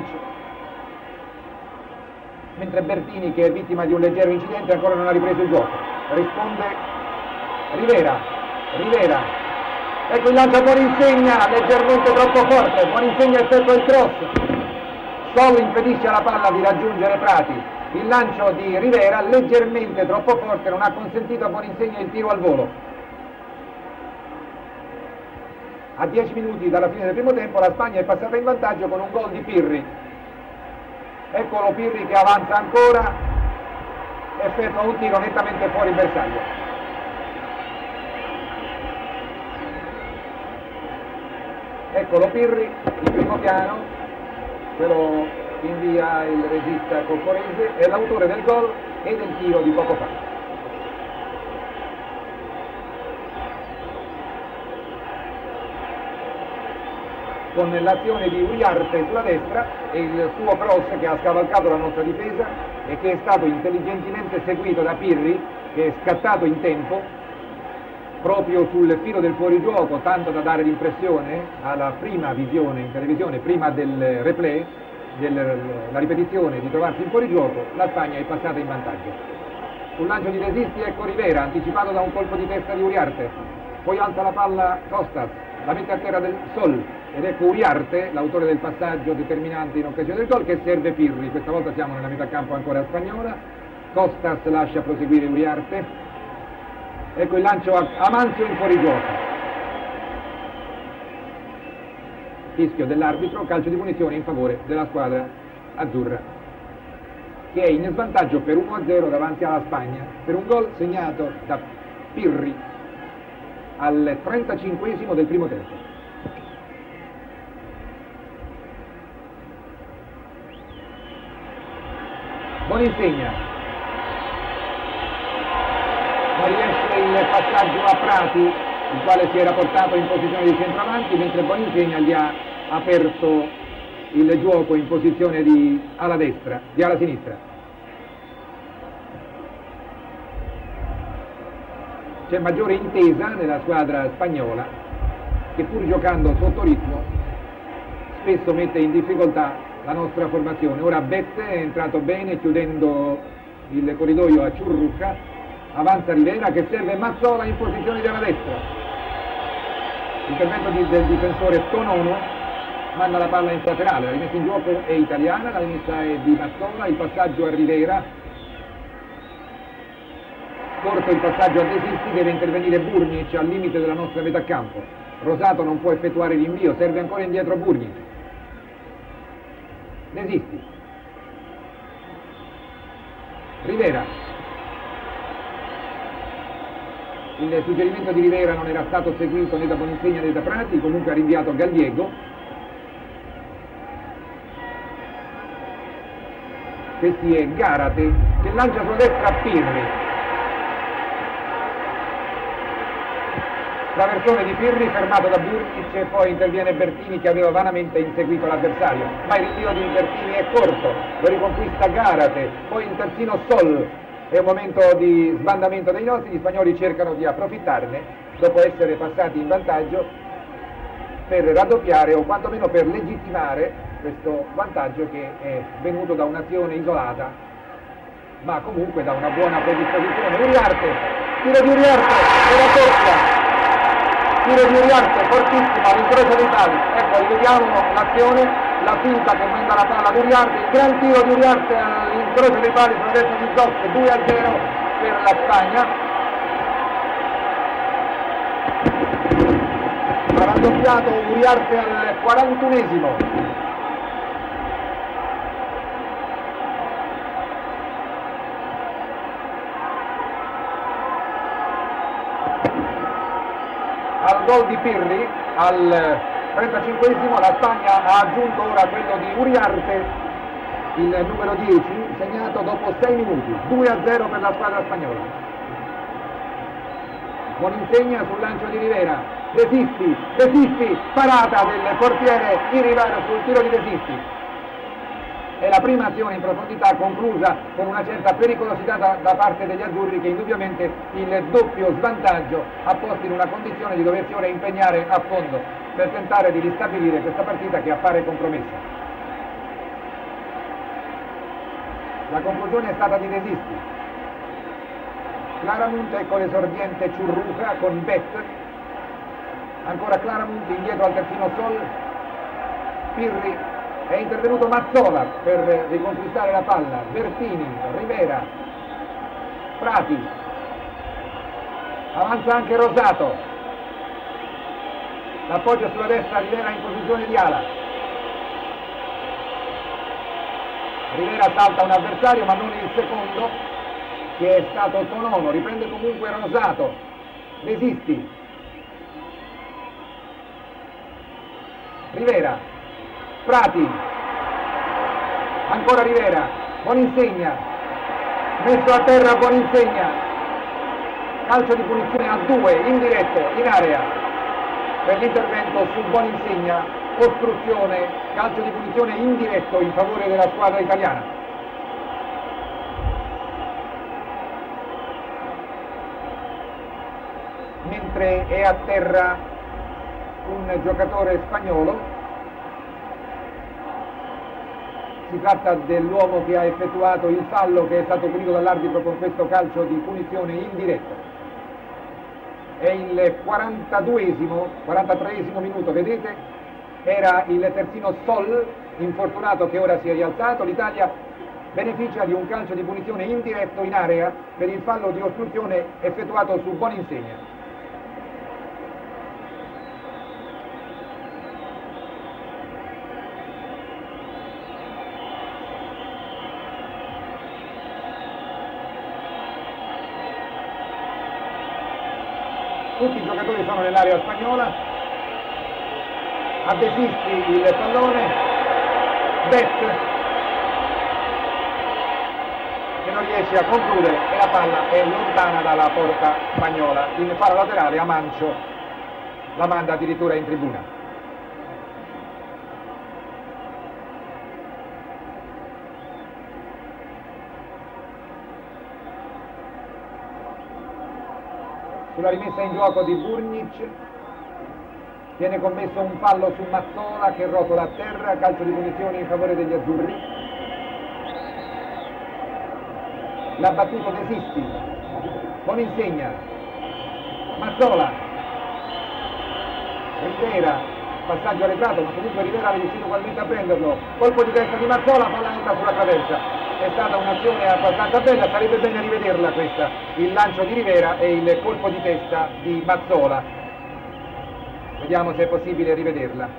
mentre Bertini, che è vittima di un leggero incidente, ancora non ha ripreso il gioco. Risponde Rivera, Rivera, ecco il lancio a Buoninsegna, leggermente troppo forte, Buoninsegna effettua il cross, Sol impedisce alla palla di raggiungere Prati, il lancio di Rivera leggermente troppo forte, non ha consentito a Buoninsegna il tiro al volo. A dieci minuti dalla fine del primo tempo la Spagna è passata in vantaggio con un gol di Pirri. Eccolo Pirri che avanza ancora, effettua un tiro nettamente fuori bersaglio. Eccolo Pirri, in primo piano, quello che invia il regista Coccorese, è l'autore del gol e del tiro di poco fa. Con l'azione di Uriarte sulla destra e il suo cross che ha scavalcato la nostra difesa e che è stato intelligentemente seguito da Pirri, che è scattato in tempo proprio sul filo del fuorigioco, tanto da dare l'impressione alla prima visione in televisione, prima del replay, della ripetizione di trovarsi in fuorigioco, la Spagna è passata in vantaggio. Sul lancio di Resisti ecco Rivera, anticipato da un colpo di testa di Uriarte, poi alza la palla Costas, la mette a terra del Sol, ed ecco Uriarte, l'autore del passaggio determinante in occasione del gol, che serve Pirri. Questa volta siamo nella metà campo ancora spagnola, Costas lascia proseguire Uriarte, ecco il lancio a, a Manzio in fuorigioco. Fischio dell'arbitro, calcio di punizione in favore della squadra azzurra, che è in svantaggio per uno a zero davanti alla Spagna, per un gol segnato da Pirri al trentacinquesimo del primo tempo. Boninsegna, non riesce il passaggio a Prati, il quale si era portato in posizione di centravanti, mentre Boninsegna gli ha aperto il gioco in posizione di ala destra, di ala sinistra. C'è maggiore intesa nella squadra spagnola, che pur giocando sotto ritmo spesso mette in difficoltà la nostra formazione. Ora Bette è entrato bene chiudendo il corridoio a Ciurrucca, avanza Rivera che serve Mazzola in posizione di ala destra. L'intervento di, del difensore Tonono manda la palla in laterale, la rimessa in gioco è italiana, la rimessa è di Mazzola, il passaggio a Rivera, corto il passaggio a Desisti, deve intervenire Burnic al limite della nostra metà campo. Rosato non può effettuare l'invio, serve ancora indietro Burnic. Desisti, Rivera, il suggerimento di Rivera non era stato seguito né da Boninsegna né da Prati, comunque ha rinviato Galliego, questi è Garate che lancia sulla destra Pirri, traversone di Pirri fermato da Burnic e poi interviene Bertini che aveva vanamente inseguito l'avversario, ma il rinvio di Bertini è corto, lo riconquista Garate, poi in terzino Sol, è un momento di sbandamento dei nostri, gli spagnoli cercano di approfittarne dopo essere passati in vantaggio per raddoppiare o quantomeno per legittimare questo vantaggio che è venuto da un'azione isolata ma comunque da una buona predisposizione. Uriarte, tiro di Uriarte, e la doppia. Tiro di Uriarte fortissimo all'incrocio dei pali, ecco rivediamo l'azione, la finta che manda la palla ad Uriarte, il gran tiro di Uriarte all'incrocio dei pali sulla destra di Zoff, due a zero per la Spagna. Ha raddoppiato Uriarte al quarantunesimo. Al gol di Pirri al trentacinquesimo la Spagna ha aggiunto ora quello di Uriarte, il numero dieci, segnato dopo sei minuti, due a zero per la squadra spagnola. Boninsegna sul lancio di Rivera, Desisti, Desisti, parata del portiere Iribar sul tiro di Desisti. È la prima azione in profondità conclusa con una certa pericolosità da, da parte degli azzurri, che indubbiamente il doppio svantaggio ha posto in una condizione di doversi ora impegnare a fondo per tentare di ristabilire questa partita che appare compromessa. La conclusione è stata di Desisti. Claramunt, ecco l'esordiente Ciurruca con Bet, ancora Claramunt, indietro al terzino Sol, Pirri. È intervenuto Mazzola per riconquistare la palla, Bertini, Rivera, Prati, avanza anche Rosato, l'appoggio sulla destra, Rivera in posizione di ala. Rivera salta un avversario ma non il secondo, che è stato Tonono, riprende comunque Rosato, Desisti, Rivera, Prati, ancora Rivera, Boninsegna, messo a terra Boninsegna, calcio di punizione a due, indiretto, in area, per l'intervento su Boninsegna, costruzione, calcio di punizione indiretto in favore della squadra italiana. Mentre è a terra un giocatore spagnolo, si tratta dell'uomo che ha effettuato il fallo che è stato punito dall'arbitro con questo calcio di punizione indiretta. È il quarantaduesimo, quarantatreesimo minuto, vedete? Era il terzino Sol, infortunato, che ora si è rialzato. L'Italia beneficia di un calcio di punizione indiretto in area per il fallo di ostruzione effettuato su Boninsegna. Tutti i giocatori sono nell'area spagnola, a Desisti il pallone, Bet che non riesce a concludere e la palla è lontana dalla porta spagnola. In fallo laterale Amancio la manda addirittura in tribuna. Sulla rimessa in gioco di Burnic viene commesso un fallo su Mazzola che rotola a terra, calcio di punizione in favore degli azzurri. L'ha battuto Desisti, Boninsegna, Mazzola, Rivera, passaggio arretrato, ma comunque Rivera è riuscito ugualmente a prenderlo. Colpo di testa di Mazzola, palla entra sulla traversa. È stata un'azione abbastanza bella, sarebbe bene rivederla questa, il lancio di Rivera e il colpo di testa di Mazzola. Vediamo se è possibile rivederla.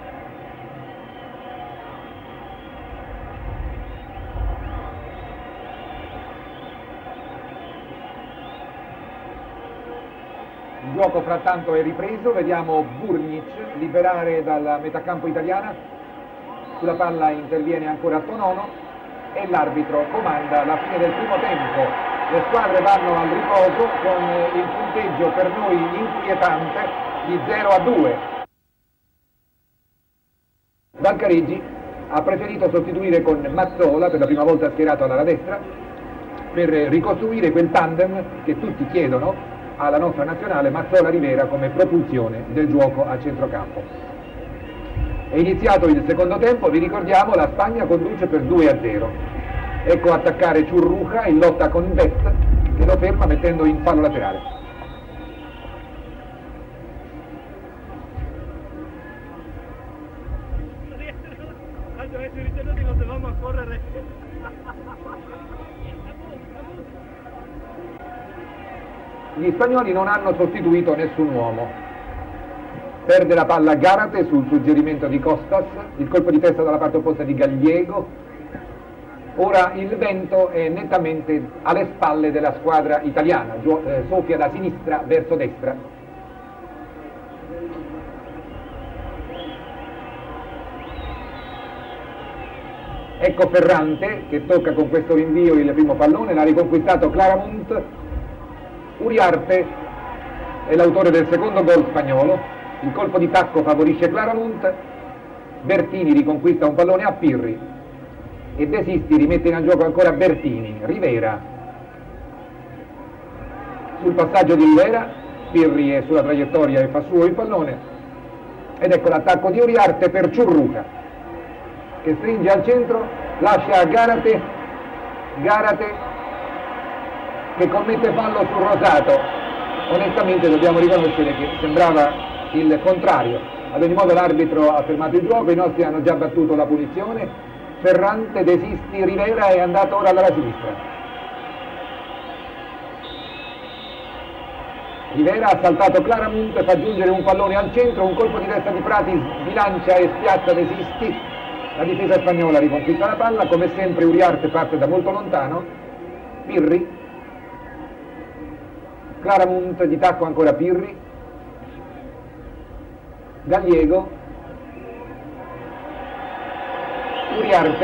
Il gioco frattanto è ripreso, vediamo Burnic liberare dalla metacampo italiana, sulla palla interviene ancora Tonono e l'arbitro comanda la fine del primo tempo. Le squadre vanno al riposo con il punteggio per noi inquietante di zero a due. Valcareggi ha preferito sostituire con Mazzola, per la prima volta schierato alla destra, per ricostruire quel tandem che tutti chiedono alla nostra nazionale, Mazzola-Rivera, come propulsione del gioco a centrocampo. È iniziato il secondo tempo, vi ricordiamo, la Spagna conduce per due a zero. Ecco attaccare Ciurruca in lotta con Bet, che lo ferma mettendo in fallo laterale. Gli spagnoli non hanno sostituito nessun uomo. Perde la palla Garate sul suggerimento di Costas, il colpo di testa dalla parte opposta di Gallego. Ora il vento è nettamente alle spalle della squadra italiana, eh, soffia da sinistra verso destra. Ecco Ferrante che tocca con questo rinvio il primo pallone, l'ha riconquistato Claramunt. Uriarte è l'autore del secondo gol spagnolo. Il colpo di tacco favorisce Claramunt, Bertini riconquista un pallone a Pirri e Desisti rimette in gioco ancora Bertini. Rivera sul passaggio di Rivera, Pirri è sulla traiettoria e fa suo il pallone ed ecco l'attacco di Uriarte per Ciurruca che stringe al centro, lascia a Garate, Garate che commette fallo su Rosato. Onestamente dobbiamo riconoscere che sembrava il contrario. Ad ogni modo l'arbitro ha fermato il gioco, i nostri hanno già battuto la punizione. Ferrante, Desisti, Rivera è andato ora alla sinistra. Rivera ha saltato Claramunt, fa giungere un pallone al centro, un colpo di testa di Prati sbilancia e spiazza Desisti. La difesa spagnola riconquista la palla, come sempre Uriarte parte da molto lontano. Pirri, Claramunt di tacco ancora Pirri, Gallego, Uriarte,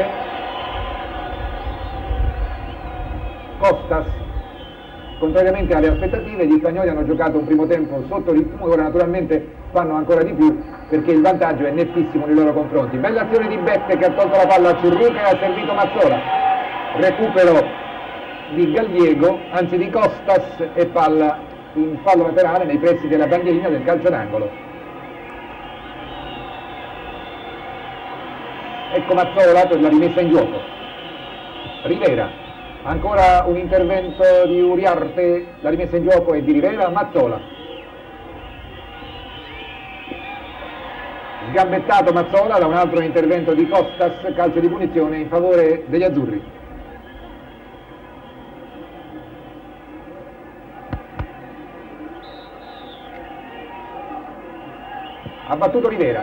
Costas. Contrariamente alle aspettative, gli spagnoli hanno giocato un primo tempo sotto ritmo e ora naturalmente fanno ancora di più perché il vantaggio è nettissimo nei loro confronti. Bella azione di Bette che ha tolto la palla a Ciurruca e ha servito Mazzola. Recupero di Gallego, anzi di Costas, e palla in fallo laterale nei pressi della bandierina del calcio d'angolo. Ecco Mazzola per la rimessa in gioco. Rivera, ancora un intervento di Uriarte, la rimessa in gioco è di Rivera, Mazzola. Sgambettato Mazzola da un altro intervento di Costas, calcio di punizione in favore degli azzurri. Ha battuto Rivera,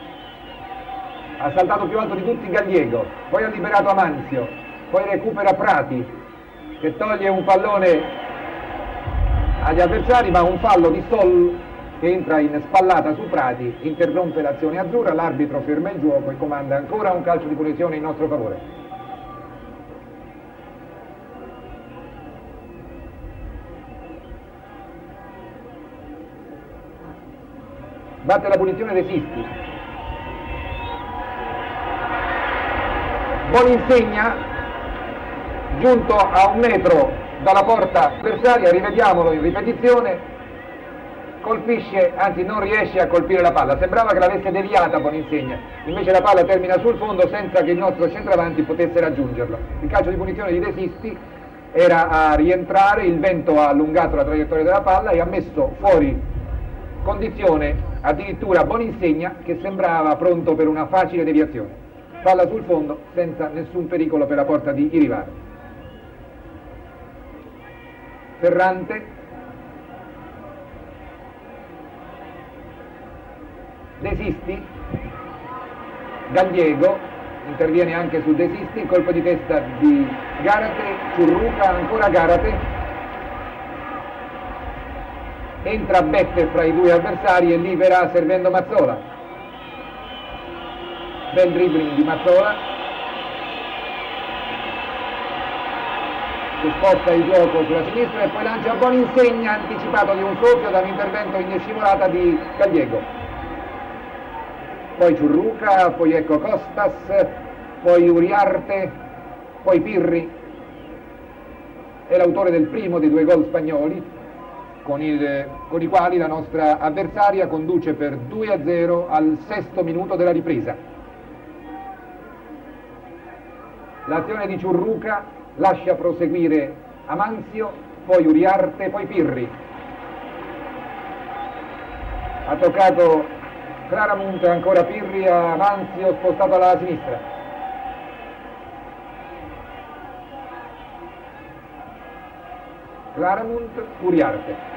ha saltato più alto di tutti Gallego, poi ha liberato Amanzio, poi recupera Prati che toglie un pallone agli avversari, ma un fallo di Sol che entra in spallata su Prati interrompe l'azione azzurra, l'arbitro ferma il gioco e comanda ancora un calcio di punizione in nostro favore. Batte la punizione De Sisti. Boninsegna, giunto a un metro dalla porta avversaria, rivediamolo in ripetizione, colpisce, anzi non riesce a colpire la palla, sembrava che l'avesse deviata Boninsegna, invece la palla termina sul fondo senza che il nostro centravanti potesse raggiungerlo. Il calcio di punizione di De Sisti era a rientrare, il vento ha allungato la traiettoria della palla e ha messo fuori condizione addirittura Boninsegna che sembrava pronto per una facile deviazione. Palla sul fondo senza nessun pericolo per la porta di Irivar. Ferrante, De Sisti, Gallego, interviene anche su De Sisti, colpo di testa di Garate, Ciurruca, ancora Garate, entra Bette fra i due avversari e libera servendo Mazzola. Bel dribbling di Mazzola, che sposta il gioco sulla sinistra e poi lancia Boninsegna, anticipato di un soffio da un intervento in scivolata di Gallego. Poi Ciurruca, poi ecco Costas, poi Uriarte, poi Pirri, è l'autore del primo dei due gol spagnoli, con, il, con i quali la nostra avversaria conduce per due a zero al sesto minuto della ripresa. L'azione di Ciurruca lascia proseguire Amanzio, poi Uriarte, poi Pirri. Ha toccato Claramunt, ancora Pirri, Amanzio spostato alla sinistra. Claramunt, Uriarte.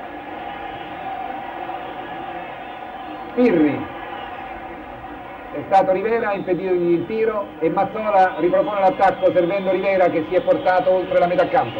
Pirri, è stato Rivera a impedirgli il tiro e Mazzola ripropone l'attacco servendo Rivera che si è portato oltre la metà campo.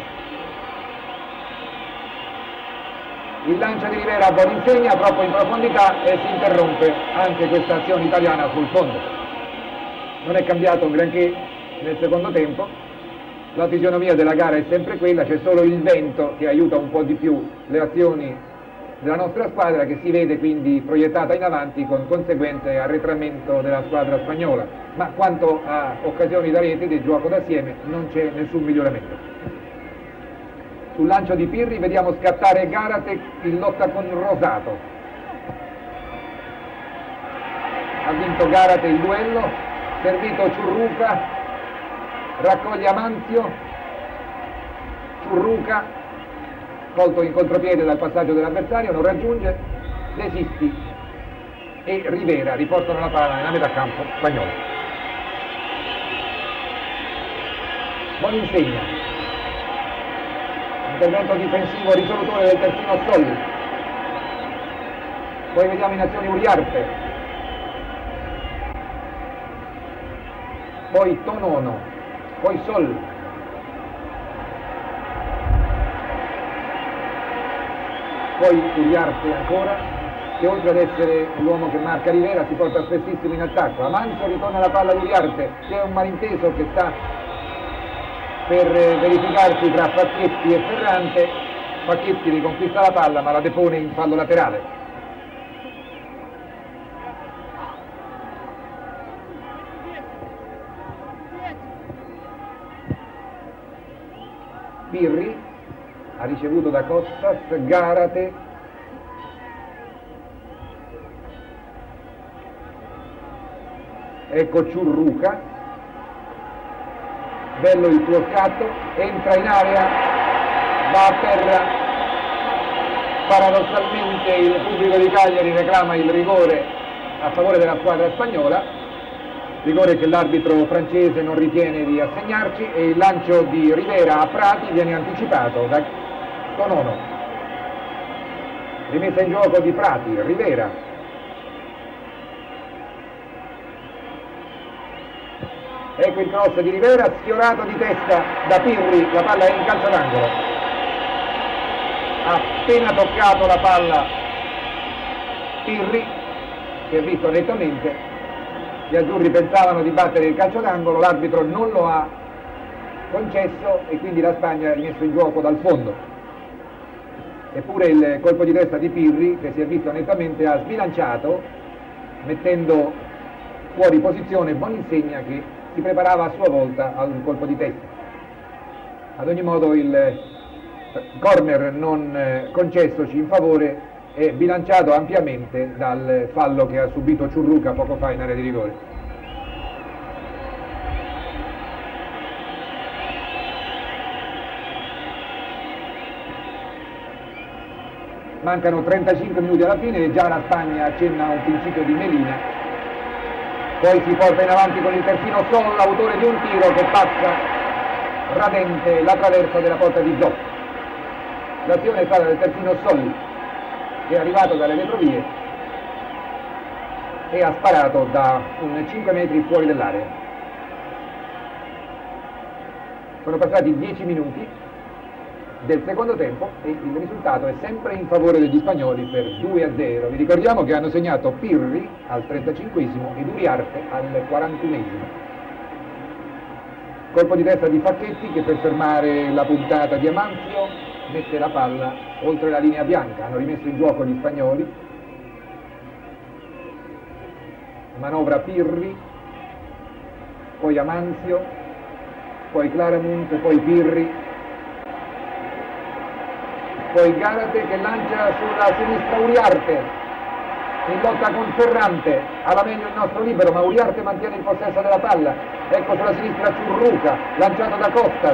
Il lancio di Rivera a Boninsegna troppo in profondità e si interrompe anche questa azione italiana sul fondo. Non è cambiato un granché nel secondo tempo, la fisionomia della gara è sempre quella, c'è solo il vento che aiuta un po' di più le azioni della nostra squadra, che si vede quindi proiettata in avanti con conseguente arretramento della squadra spagnola, ma quanto a occasioni da rete del gioco d'assieme non c'è nessun miglioramento. Sul lancio di Pirri vediamo scattare Garate in lotta con Rosato. Ha vinto Garate il duello, servito Ciurruca, raccoglie Amanzio, Ciurruca colto in contropiede dal passaggio dell'avversario, non raggiunge, De Sisti e Rivera riportano la palla nella metà campo spagnola. Boninsegna, intervento difensivo risolutore del terzino Sol. Poi vediamo in azione Uriarte, poi Tonono, poi Sol. Poi Uriarte ancora, che oltre ad essere l'uomo che marca Rivera si porta spessissimo in attacco. Amanzio ritorna la palla di Uriarte, c'è un malinteso che sta per verificarsi tra Facchetti e Ferrante. Facchetti riconquista la palla ma la depone in fallo laterale. Pirri ha ricevuto da Costas, Garate, ecco Ciurruca, bello il suo scatto, entra in area, va a terra, paradossalmente il pubblico di Cagliari reclama il rigore a favore della squadra spagnola, rigore che l'arbitro francese non ritiene di assegnarci, e il lancio di Rivera a Prati viene anticipato da Tonono. Rimessa in gioco di Prati, Rivera. Ecco il cross di Rivera, sfiorato di testa da Pirri, la palla è in calcio d'angolo. Ha appena toccato la palla Pirri, si è visto nettamente, gli azzurri pensavano di battere il calcio d'angolo, l'arbitro non lo ha concesso e quindi la Spagna ha rimesso in gioco dal fondo. Eppure il colpo di testa di Pirri, che si è visto nettamente, ha sbilanciato, mettendo fuori posizione Boninsegna, che si preparava a sua volta a un colpo di testa. Ad ogni modo il corner non concessoci in favore è bilanciato ampiamente dal fallo che ha subito Ciurruca poco fa in area di rigore. Mancano trentacinque minuti alla fine e già la Spagna accenna a un principio di melina. Poi si porta in avanti con il terzino Sol, autore di un tiro che passa radente la traversa della porta di Zoff. L'azione è stata del terzino Sol, che è arrivato dalle retrovie e ha sparato da un cinque metri fuori dell'area. Sono passati dieci minuti del secondo tempo e il risultato è sempre in favore degli spagnoli per due a zero. Vi ricordiamo che hanno segnato Pirri al trentacinquesimo ed Uriarte al quarantunesimo. Colpo di testa di Facchetti, che per fermare la puntata di Amanzio mette la palla oltre la linea bianca. Hanno rimesso in gioco gli spagnoli. Manovra Pirri, poi Amanzio, poi Claramunt, poi Pirri, poi Garate che lancia sulla sinistra Uriarte, in lotta con Ferrante, alla meglio il nostro libero, ma Uriarte mantiene il possesso della palla. Ecco sulla sinistra Ciurruca, lanciato da Costas.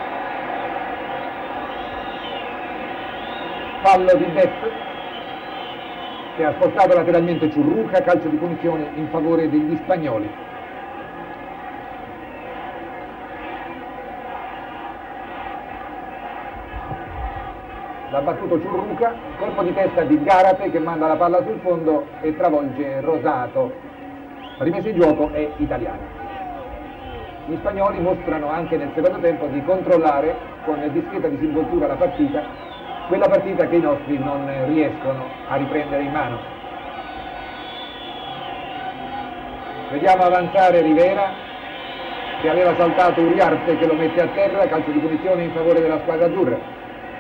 Fallo di Bepp, che ha spostato lateralmente Ciurruca, calcio di punizione in favore degli spagnoli. L'ha battuto Ciurruca, colpo di testa di Garate che manda la palla sul fondo e travolge Rosato. La rimessa in gioco è italiana. Gli spagnoli mostrano anche nel secondo tempo di controllare con discreta disinvoltura la partita, quella partita che i nostri non riescono a riprendere in mano. Vediamo avanzare Rivera, che aveva saltato Uriarte, che lo mette a terra, calcio di punizione in favore della squadra azzurra.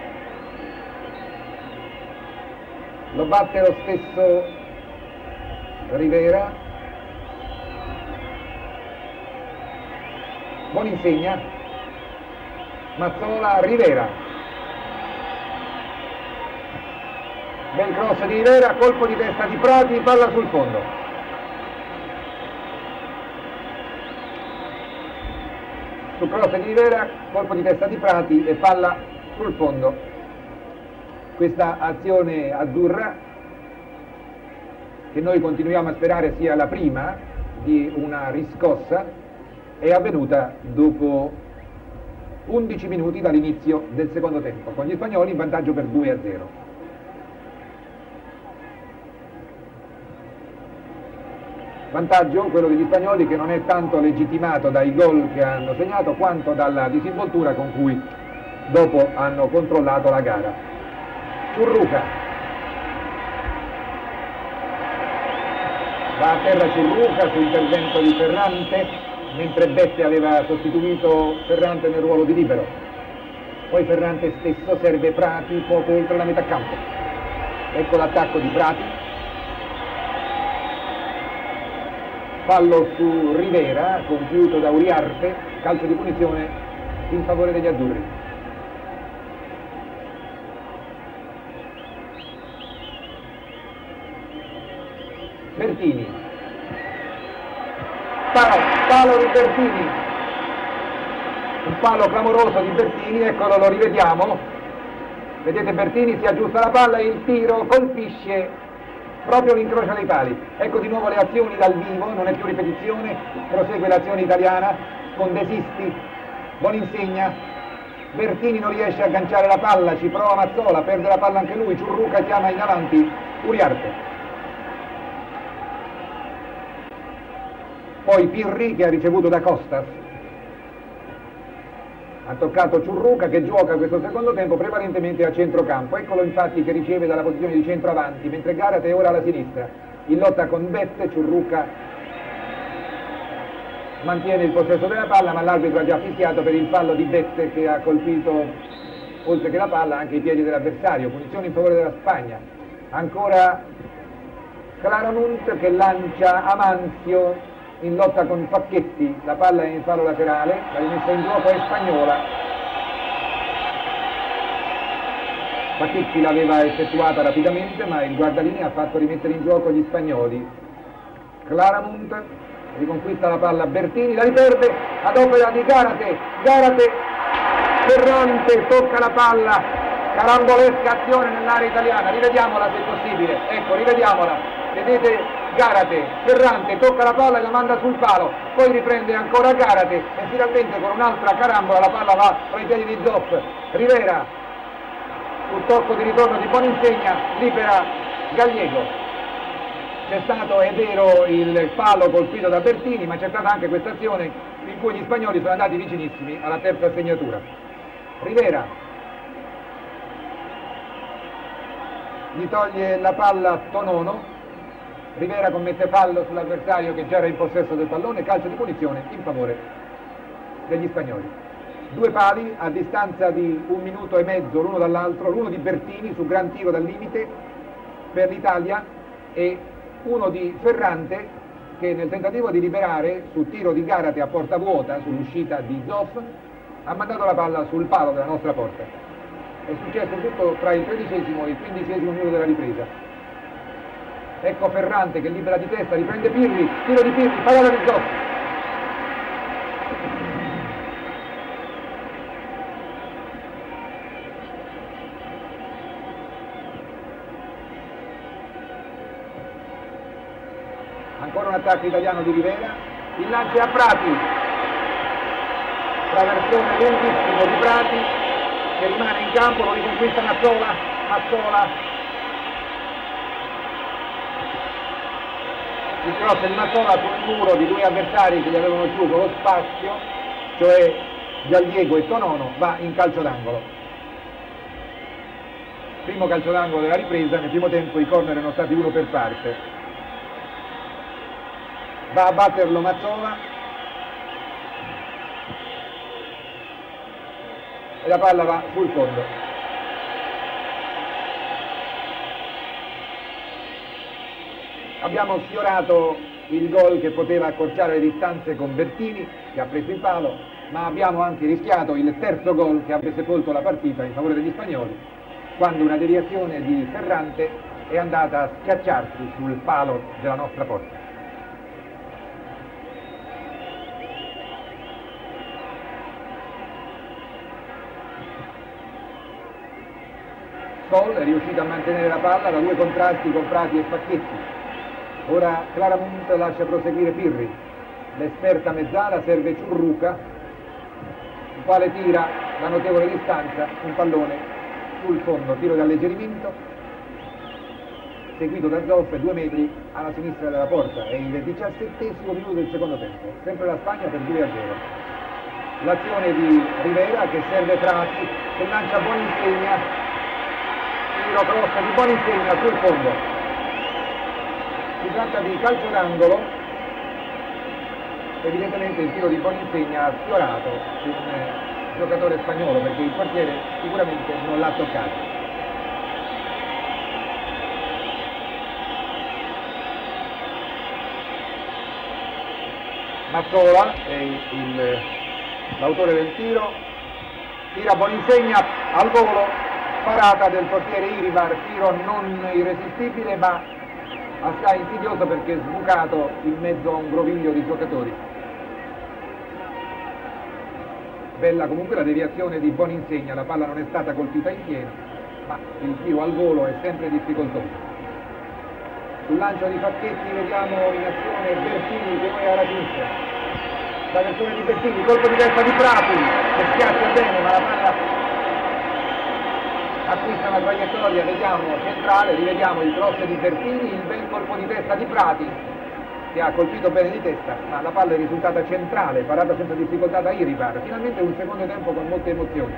Lo batte lo stesso Rivera. Boninsegna, Mazzola, Rivera. Bel cross di Rivera, colpo di testa di Prati, palla sul fondo. Sul cross di Rivera, colpo di testa di Prati e palla sul fondo. Questa azione azzurra, che noi continuiamo a sperare sia la prima di una riscossa, è avvenuta dopo undici minuti dall'inizio del secondo tempo, con gli spagnoli in vantaggio per due a zero. Vantaggio, quello degli spagnoli, che non è tanto legittimato dai gol che hanno segnato quanto dalla disinvoltura con cui dopo hanno controllato la gara. Ciurruca, va a terra Ciurruca su intervento di Ferrante, mentre Bette aveva sostituito Ferrante nel ruolo di libero. Poi Ferrante stesso serve Prati poco oltre la metà campo. Ecco l'attacco di Prati, fallo su Rivera compiuto da Uriarte, calcio di punizione in favore degli azzurri. Bertini, palo, palo di Bertini, un fallo clamoroso di Bertini, eccolo, lo rivediamo, vedete Bertini si aggiusta la palla e il tiro colpisce proprio l'incrocio dei pali. Ecco di nuovo le azioni dal vivo, non è più ripetizione, prosegue l'azione italiana con De Sisti, Boninsegna, Bertini non riesce a agganciare la palla, ci prova Mazzola, perde la palla anche lui, Ciurruca chiama in avanti Uriarte. Poi Pirri che ha ricevuto da Costas, ha toccato Ciurruca che gioca questo secondo tempo prevalentemente a centrocampo, eccolo infatti che riceve dalla posizione di centroavanti, mentre Garate è ora alla sinistra, in lotta con Bette. Ciurruca mantiene il possesso della palla, ma l'arbitro ha già fischiato per il fallo di Bette che ha colpito oltre che la palla anche i piedi dell'avversario, punizione in favore della Spagna. Ancora Claramunt che lancia Amanzio in lotta con Facchetti, la palla è in fallo laterale, la rimessa in gioco è spagnola. Facchetti l'aveva effettuata rapidamente, ma il guardalinea ha fatto rimettere in gioco gli spagnoli. Claramunt riconquista la palla Bertini, la riperde ad opera di Garate, Garate, Ferrante tocca la palla, carambolesca azione nell'area italiana, rivediamola se possibile, ecco rivediamola, vedete Garate, Ferrante tocca la palla e la manda sul palo, poi riprende ancora Garate e finalmente con un'altra carambola la palla va tra i piedi di Zoff. Rivera sul tocco di ritorno di Boninsegna libera Gallego. C'è stato, è vero, il palo colpito da Bertini, ma c'è stata anche questa azione in cui gli spagnoli sono andati vicinissimi alla terza segnatura. Rivera gli toglie la palla Tonono, Rivera commette fallo sull'avversario che già era in possesso del pallone, calcio di punizione in favore degli spagnoli. Due pali a distanza di un minuto e mezzo l'uno dall'altro, l'uno di Bertini su gran tiro dal limite per l'Italia e uno di Ferrante che nel tentativo di liberare su tiro di Garate a porta vuota sull'uscita di Zoff ha mandato la palla sul palo della nostra porta. È successo tutto tra il tredicesimo e il quindicesimo minuto della ripresa. Ecco Ferrante che libera di testa, riprende Pirri, tiro di Pirri, parata di Zoff. Ancora un attacco italiano di Rivera, il lancio a Prati, traversone lunghissimo di Prati che rimane in campo, lo riconquista Mazzola, Mazzola. Il cross di Mazzola sul muro di due avversari che gli avevano chiuso lo spazio, cioè Gallego e Tonono, va in calcio d'angolo. Primo calcio d'angolo della ripresa, nel primo tempo i corner erano stati uno per parte. Va a batterlo Mazzola e la palla va sul fondo. Abbiamo sfiorato il gol che poteva accorciare le distanze con Bertini che ha preso il palo, ma abbiamo anche rischiato il terzo gol che avrebbe sepolto la partita in favore degli spagnoli quando una deviazione di Ferrante è andata a schiacciarsi sul palo della nostra porta. Sol è riuscito a mantenere la palla da due contrasti con Prati e Facchetti. Ora Claramunt lascia proseguire Pirri, l'esperta mezzala serve Ciurruca, il quale tira da notevole distanza un pallone sul fondo, tiro di alleggerimento, seguito da Zoff due metri alla sinistra della porta. È il diciassettesimo minuto del secondo tempo, sempre la Spagna per due a zero. L'azione di Rivera che serve Prati, che lancia Boninsegna, tiro cross di Boninsegna sul fondo. Si tratta di calcio d'angolo, evidentemente il tiro di Boninsegna ha sfiorato un giocatore spagnolo perché il portiere sicuramente non l'ha toccato. Mazzola è l'autore del tiro, tira Boninsegna al volo, parata del portiere Iribar, tiro non irresistibile ma assai insidioso perché è sbucato in mezzo a un groviglio di giocatori. bella comunque la deviazione di Boninsegna, la palla non è stata colpita in pieno, ma il tiro al volo è sempre difficoltoso. Sul lancio di Facchetti vediamo in azione Bertini che poi è alla sinistra. La versione di Bertini, colpo di testa di Prati, che schiaccia bene ma la palla acquista una traiettoria, vediamo centrale, rivediamo il cross di Bertini, il bel colpo di testa di Prati che ha colpito bene di testa, ma la palla è risultata centrale, parata senza difficoltà da Iribar. Finalmente un secondo tempo con molte emozioni.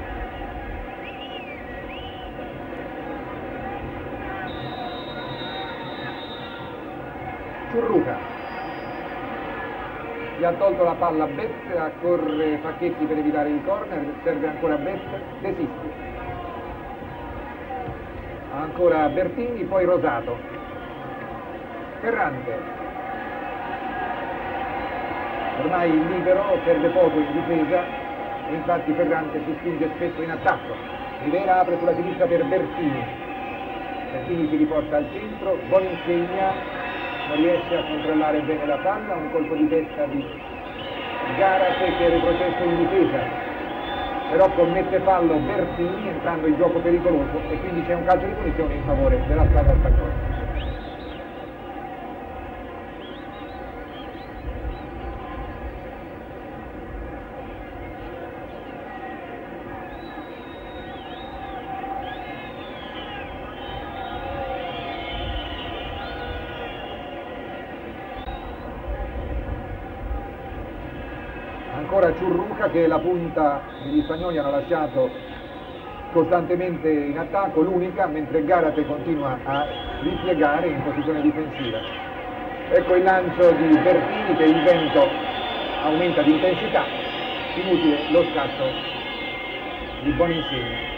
Ciurruca gli ha tolto la palla Best, accorre Facchetti per evitare il corner, serve ancora Best, desiste. Ancora Bertini, poi Rosato. Ferrante. Ormai il libero perde poco in difesa e infatti Ferrante si spinge spesso in attacco. Rivera apre sulla sinistra per Bertini. Bertini si riporta al centro, Boninsegna non riesce a controllare bene la palla, un colpo di testa di Garate che è retrocesso in difesa, però commette fallo Bertini entrando in gioco pericoloso e quindi c'è un calcio di punizione in favore della squadra spagnola. Ancora Ciurruca che la punta degli spagnoli hanno lasciato costantemente in attacco, l'unica, mentre Garate continua a ripiegare in posizione difensiva. Ecco il lancio di Bertini che il vento aumenta di intensità, inutile lo scatto di Boninsegna.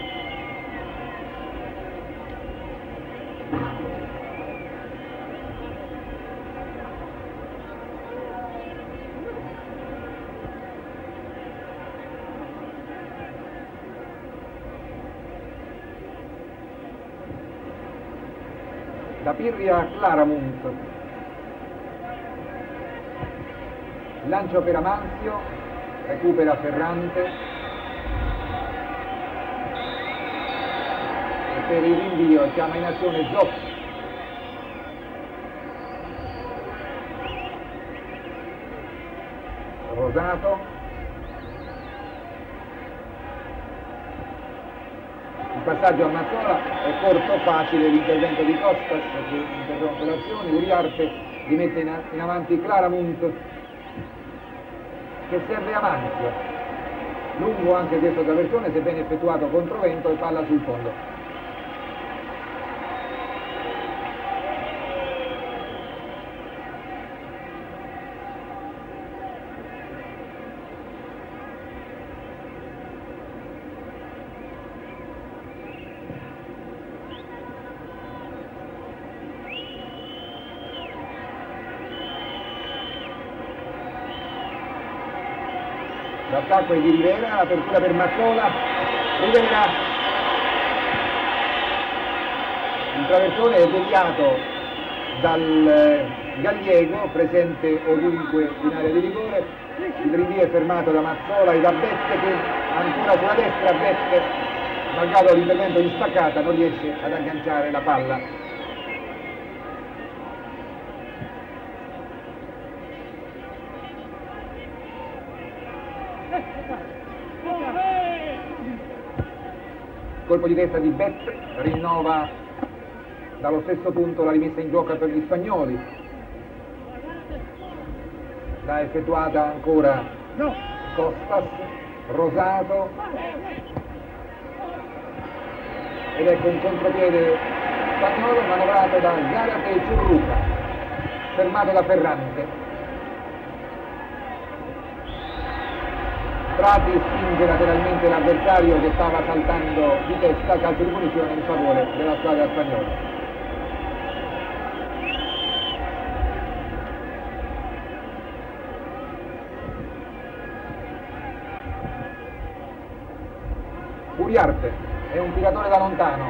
Da Pirri a Claramunt, lancio per Amanzio, recupera Ferrante e per il rinvio chiama in azione Zoppi. Rosato, il passaggio a Mazzola è corto, facile l'intervento di Costas che interrompe l'azione, Uriarte li mette in, in avanti Claramunt che serve Amanzio, lungo anche questo traversone sebbene effettuato controvento e palla sul fondo. L'attacco è di Rivera, apertura per Mazzola, Rivera, il traversone è deviato dal Gallego, presente ovunque in area di rigore, il rinvio è fermato da Mazzola e da Bette che ancora sulla destra, Bette, malgrado l'intervento in staccata, non riesce ad agganciare la palla. Colpo di testa di Bet, rinnova dallo stesso punto la rimessa in gioco per gli spagnoli. L'ha effettuata ancora Costas, Rosato, ed ecco un contropiede spagnolo manovrato da Garate e Ciurruca, fermato da Ferrante. Prati spinge lateralmente l'avversario che stava saltando di testa, calcio di punizione in favore della squadra spagnola. Uriarte è un tiratore da lontano.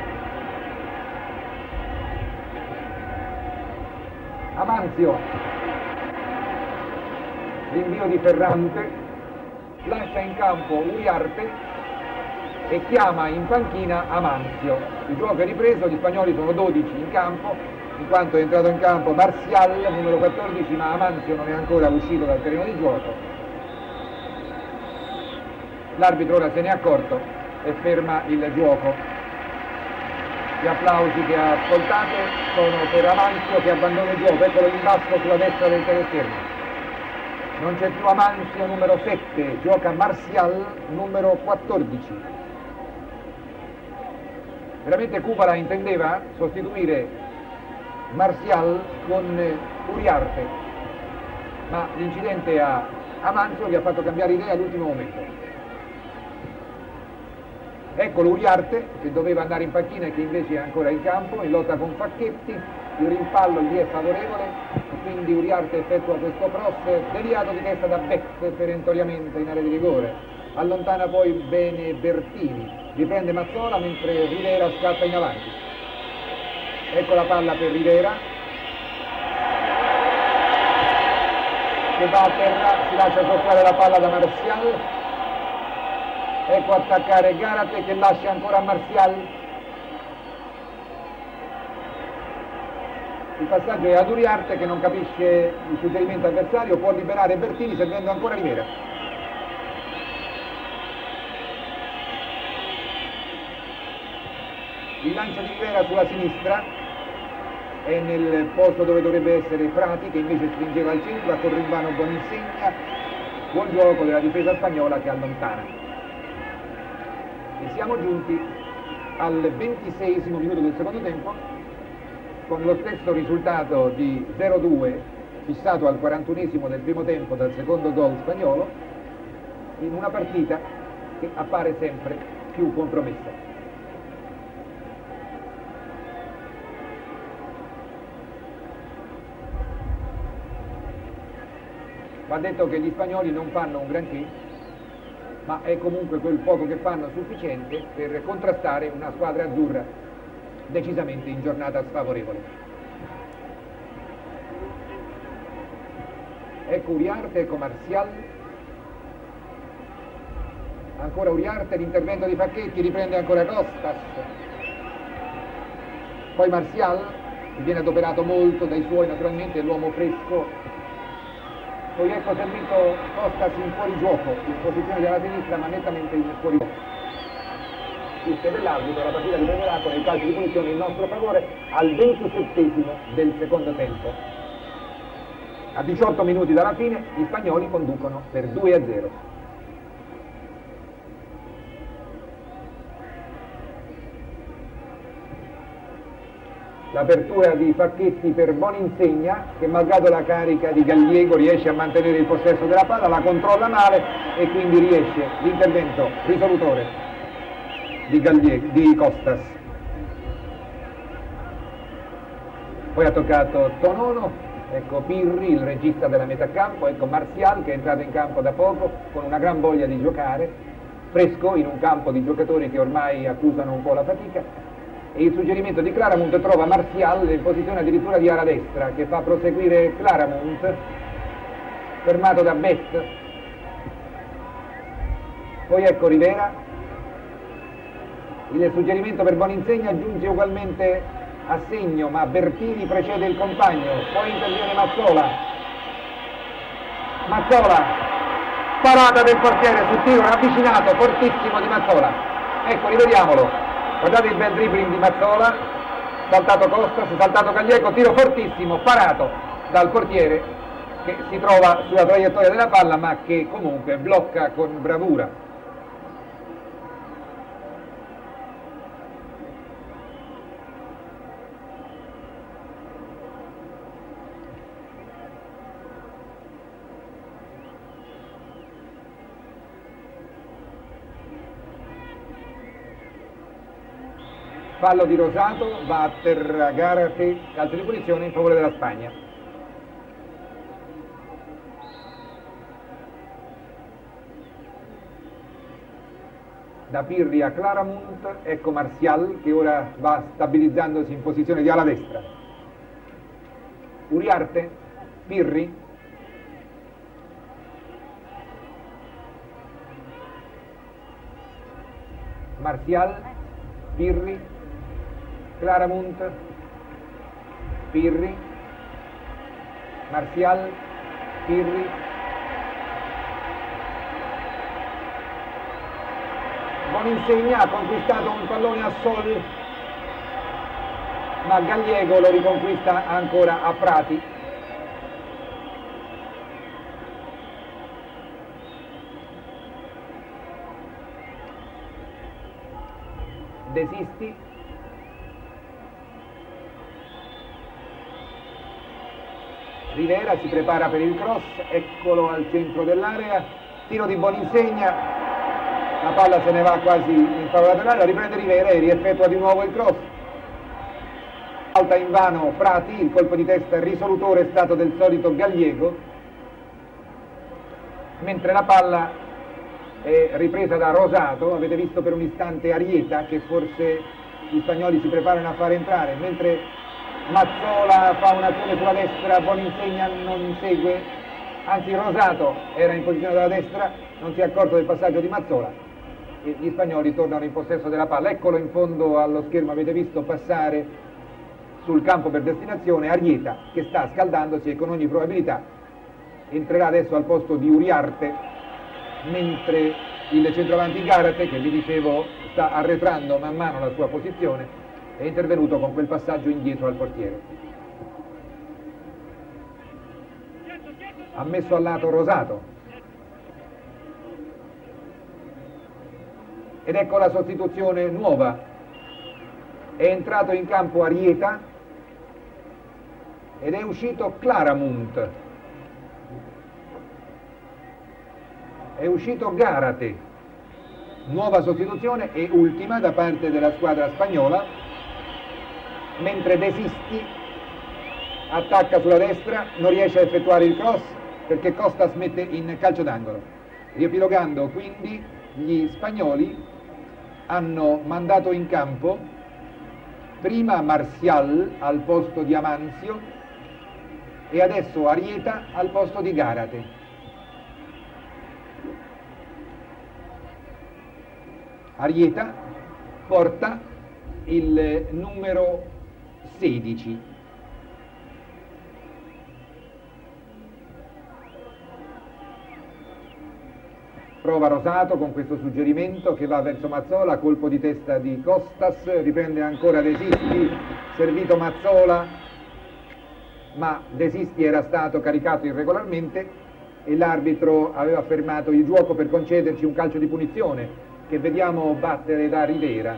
Amanzio, rinvio di Ferrante. lascia in campo Uriarte e chiama in panchina Amancio. Il gioco è ripreso, gli spagnoli sono dodici in campo, in quanto è entrato in campo Marcial, numero quattordici, ma Amancio non è ancora uscito dal terreno di gioco. L'arbitro ora se ne è accorto e ferma il gioco. Gli applausi che ascoltate sono per Amancio che abbandona il gioco, eccolo in basso sulla destra del teleschermo. Non c'è più Amancio, numero sette, gioca Marcial, numero quattordici. Veramente Cupala intendeva sostituire Marcial con Uriarte, ma l'incidente a Amancio gli ha fatto cambiare idea all'ultimo momento. Eccolo Uriarte che doveva andare in panchina e che invece è ancora in campo, in lotta con Facchetti, il rimpallo gli è favorevole, quindi Uriarte effettua questo cross deviato di testa da Beck perentoriamente in area di rigore, allontana poi bene Bertini, riprende Mazzola mentre Rivera scatta in avanti. Ecco la palla per Rivera che va a terra, si lascia soffiare la palla da Marcial. Ecco attaccare Garate che lascia ancora a Marcial. Il passaggio è ad Uriarte che non capisce il suggerimento avversario, può liberare Bertini servendo ancora Rivera. Il lancio di Rivera sulla sinistra è nel posto dove dovrebbe essere Prati che invece stringeva al centro, a Corrimbano Boninsegna, buon gioco della difesa spagnola che allontana. E siamo giunti al ventiseiesimo minuto del secondo tempo con lo stesso risultato di zero due fissato al quarantunesimo del primo tempo dal secondo gol spagnolo, in una partita che appare sempre più compromessa. Va detto che gli spagnoli non fanno un granché, ma è comunque quel poco che fanno sufficiente per contrastare una squadra azzurra decisamente in giornata sfavorevole. Ecco Uriarte, ecco Marcial, ancora Uriarte, l'intervento di Facchetti, riprende ancora Costas, poi Marcial, che viene adoperato molto dai suoi, naturalmente è l'uomo fresco. Poi ecco servito Costas in fuorigioco, in posizione della sinistra ma nettamente in fuorigioco. Fischia dell'arbitro, la partita riprenderà con il calcio di punizione in nostro favore al ventisettesimo del secondo tempo. A diciotto minuti dalla fine gli spagnoli conducono per due a zero. L'apertura di Facchetti per Boninsegna che malgrado la carica di Gallego riesce a mantenere il possesso della palla, la controlla male e quindi riesce l'intervento risolutore di, Galliego, di Costas. Poi ha toccato Tonono, ecco Pirri, il regista della metacampo, ecco Marcial che è entrato in campo da poco con una gran voglia di giocare, fresco in un campo di giocatori che ormai accusano un po' la fatica. E il suggerimento di Claramunt trova Marcial in posizione addirittura di ala destra che fa proseguire Claramunt, fermato da Bet. Poi ecco Rivera, il suggerimento per Boninsegna giunge ugualmente a segno ma Bertini precede il compagno, poi interviene Mazzola. Mazzola, parata del portiere sul tiro ravvicinato fortissimo di Mazzola. Ecco, rivediamolo. Guardate il bel dribbling di Mazzola, saltato Costas, saltato Gallego, tiro fortissimo, parato dal portiere che si trova sulla traiettoria della palla ma che comunque blocca con bravura. Fallo di Rosato, va a terra Garate, calcio di punizione in favore della Spagna. Da Pirri a Claramunt, ecco Marcial che ora va stabilizzandosi in posizione di ala destra. Uriarte, Pirri, Martial, Pirri, Claramunt, Pirri, Martial, Pirri, Boninsegna ha conquistato un pallone a Sol, ma Gallego lo riconquista ancora a Prati. Desisti, Rivera si prepara per il cross, eccolo al centro dell'area, tiro di Boninsegna, la palla se ne va quasi in favore dell'area, riprende Rivera e rieffettua di nuovo il cross. Salta invano Prati, il colpo di testa risolutore è stato del solito Gallego, mentre la palla è ripresa da Rosato. Avete visto per un istante Arieta che forse gli spagnoli si preparano a fare entrare, mentre Mazzola fa un'azione sulla destra, Boninsegna non segue, anzi Rosato era in posizione dalla destra, non si è accorto del passaggio di Mazzola e gli spagnoli tornano in possesso della palla. Eccolo in fondo allo schermo, avete visto passare sul campo per destinazione Arieta, che sta scaldandosi e con ogni probabilità entrerà adesso al posto di Uriarte, mentre il centravanti Garate, che vi dicevo sta arretrando man mano la sua posizione, è intervenuto con quel passaggio indietro al portiere. Ha messo al lato Rosato ed ecco la sostituzione nuova, è entrato in campo Arieta ed è uscito Claramunt, è uscito Garate, nuova sostituzione e ultima da parte della squadra spagnola, mentre Desisti attacca sulla destra, non riesce a effettuare il cross perché Costas mette in calcio d'angolo. Riepilogando quindi, gli spagnoli hanno mandato in campo prima Martial al posto di Amancio e adesso Arieta al posto di Garate. Arieta porta il numero sedici. Prova Rosato con questo suggerimento che va verso Mazzola, colpo di testa di Costas, riprende ancora Desisti, servito Mazzola, ma Desisti era stato caricato irregolarmente e l'arbitro aveva fermato il gioco per concederci un calcio di punizione che vediamo battere da Rivera.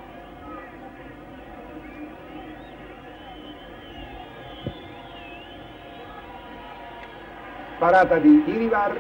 Parata di Iribar.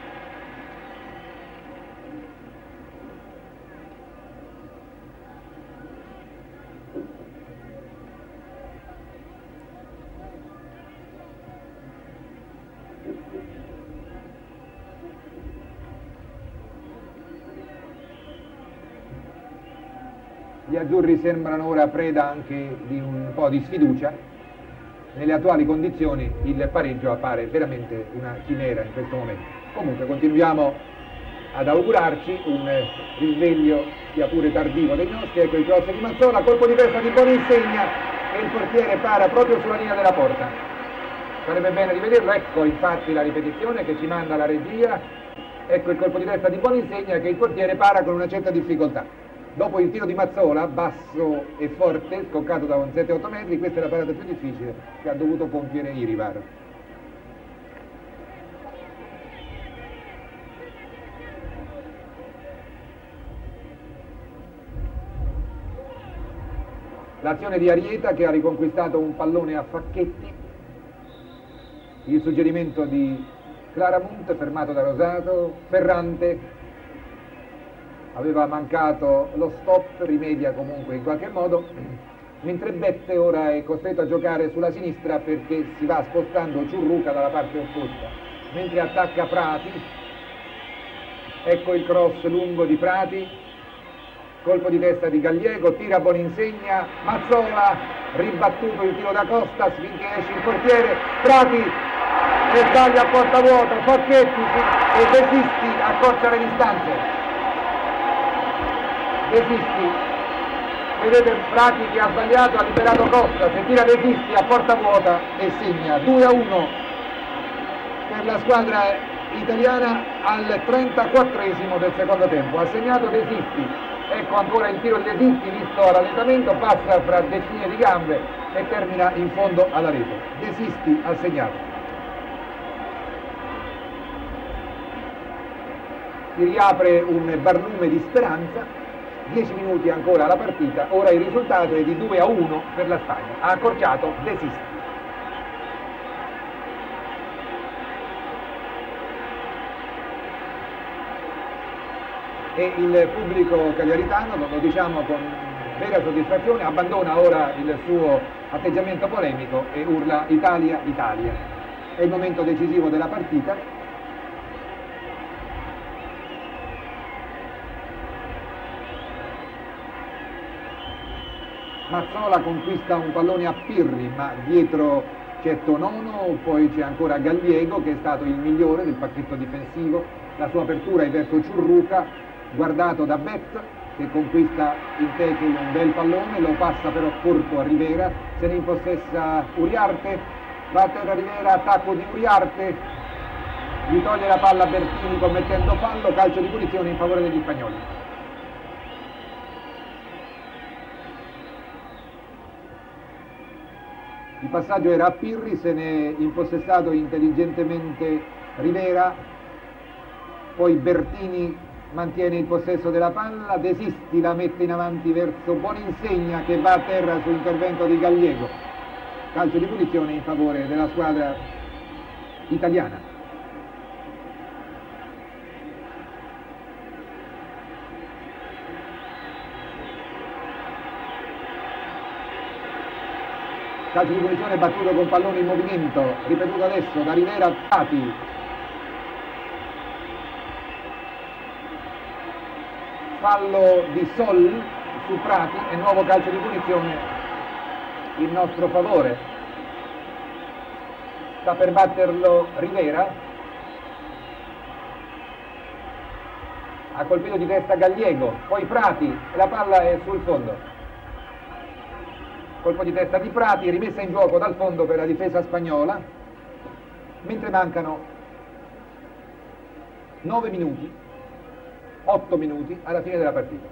Gli azzurri sembrano ora preda anche di un po' di sfiducia. Nelle attuali condizioni il pareggio appare veramente una chimera in questo momento. Comunque continuiamo ad augurarci un risveglio sia pure tardivo dei nostri. Ecco il cross di Mazzola, colpo di testa di Boninsegna e il portiere para proprio sulla linea della porta. Sarebbe bene rivederlo, ecco infatti la ripetizione che ci manda la regia. Ecco il colpo di testa di Boninsegna che il portiere para con una certa difficoltà. Dopo il tiro di Mazzola, basso e forte, scoccato da un sette otto metri, questa è la parata più difficile che ha dovuto compiere Iribar. L'azione di Arieta che ha riconquistato un pallone a Facchetti, il suggerimento di Claramunt fermato da Rosato, Ferrante aveva mancato lo stop, rimedia comunque in qualche modo, mentre Bette ora è costretto a giocare sulla sinistra perché si va spostando Ciurruca dalla parte opposta, mentre attacca Prati. Ecco il cross lungo di Prati, colpo di testa di Gallego, tira Boninsegna, Mazzola, ribattuto il tiro da Costas finché esce il portiere, Prati e taglia a porta vuota, Facchetti e Desisti accorcia le distanze. Desisti, vedete Prati che ha sbagliato, ha liberato Costa, se tira Desisti a porta vuota e segna due a uno per la squadra italiana al trentaquattresimo del secondo tempo. Ha segnato Desisti, ecco ancora il tiro di Desisti visto a rallentamento, passa fra decine di gambe e termina in fondo alla rete. Desisti ha segnato. Si riapre un barlume di speranza, dieci minuti ancora alla partita, ora il risultato è di due a uno per la Spagna, ha accorciato Desisti. E il pubblico cagliaritano, lo diciamo con vera soddisfazione, abbandona ora il suo atteggiamento polemico e urla Italia, Italia. È il momento decisivo della partita. Mazzola conquista un pallone a Pirri, ma dietro c'è Tonono, poi c'è ancora Galliego che è stato il migliore del pacchetto difensivo, la sua apertura è verso Ciurruca, guardato da Bet che conquista in tackle un bel pallone, lo passa però corto a Rivera, se ne impossessa Uriarte, va a terra Rivera, attacco di Uriarte, gli toglie la palla Bertini commettendo fallo, calcio di punizione in favore degli spagnoli. Il passaggio era a Pirri, se ne è impossessato intelligentemente Rivera, poi Bertini mantiene il possesso della palla, Desisti la mette in avanti verso Boninsegna che va a terra su intervento di Galliego. Calcio di punizione in favore della squadra italiana. Calcio di punizione battuto con pallone in movimento, ripetuto adesso da Rivera a Prati. Fallo di Sol su Prati e nuovo calcio di punizione in nostro favore. Sta per batterlo Rivera. Ha colpito di testa Galliego, poi Prati e la palla è sul fondo. Colpo di testa di Prati, rimessa in gioco dal fondo per la difesa spagnola, mentre mancano nove minuti, otto minuti alla fine della partita.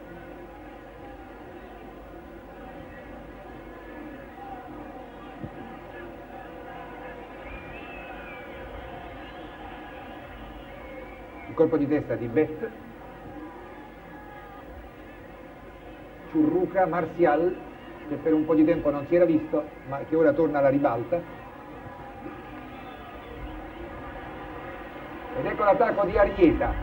Il colpo di testa di Bet, Ciurruca, Martial, che per un po' di tempo non si era visto, ma che ora torna alla ribalta. Ed ecco l'attacco di Arrieta,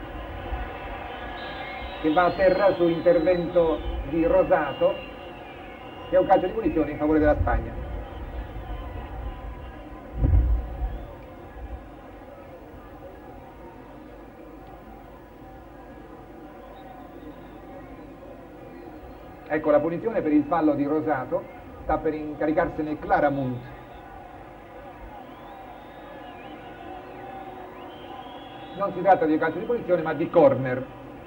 che va a terra su intervento di Rosato, che è un calcio di punizione in favore della Spagna. Ecco la punizione per il fallo di Rosato, sta per incaricarsene Claramunt. Non si tratta di calcio di punizione ma di corner.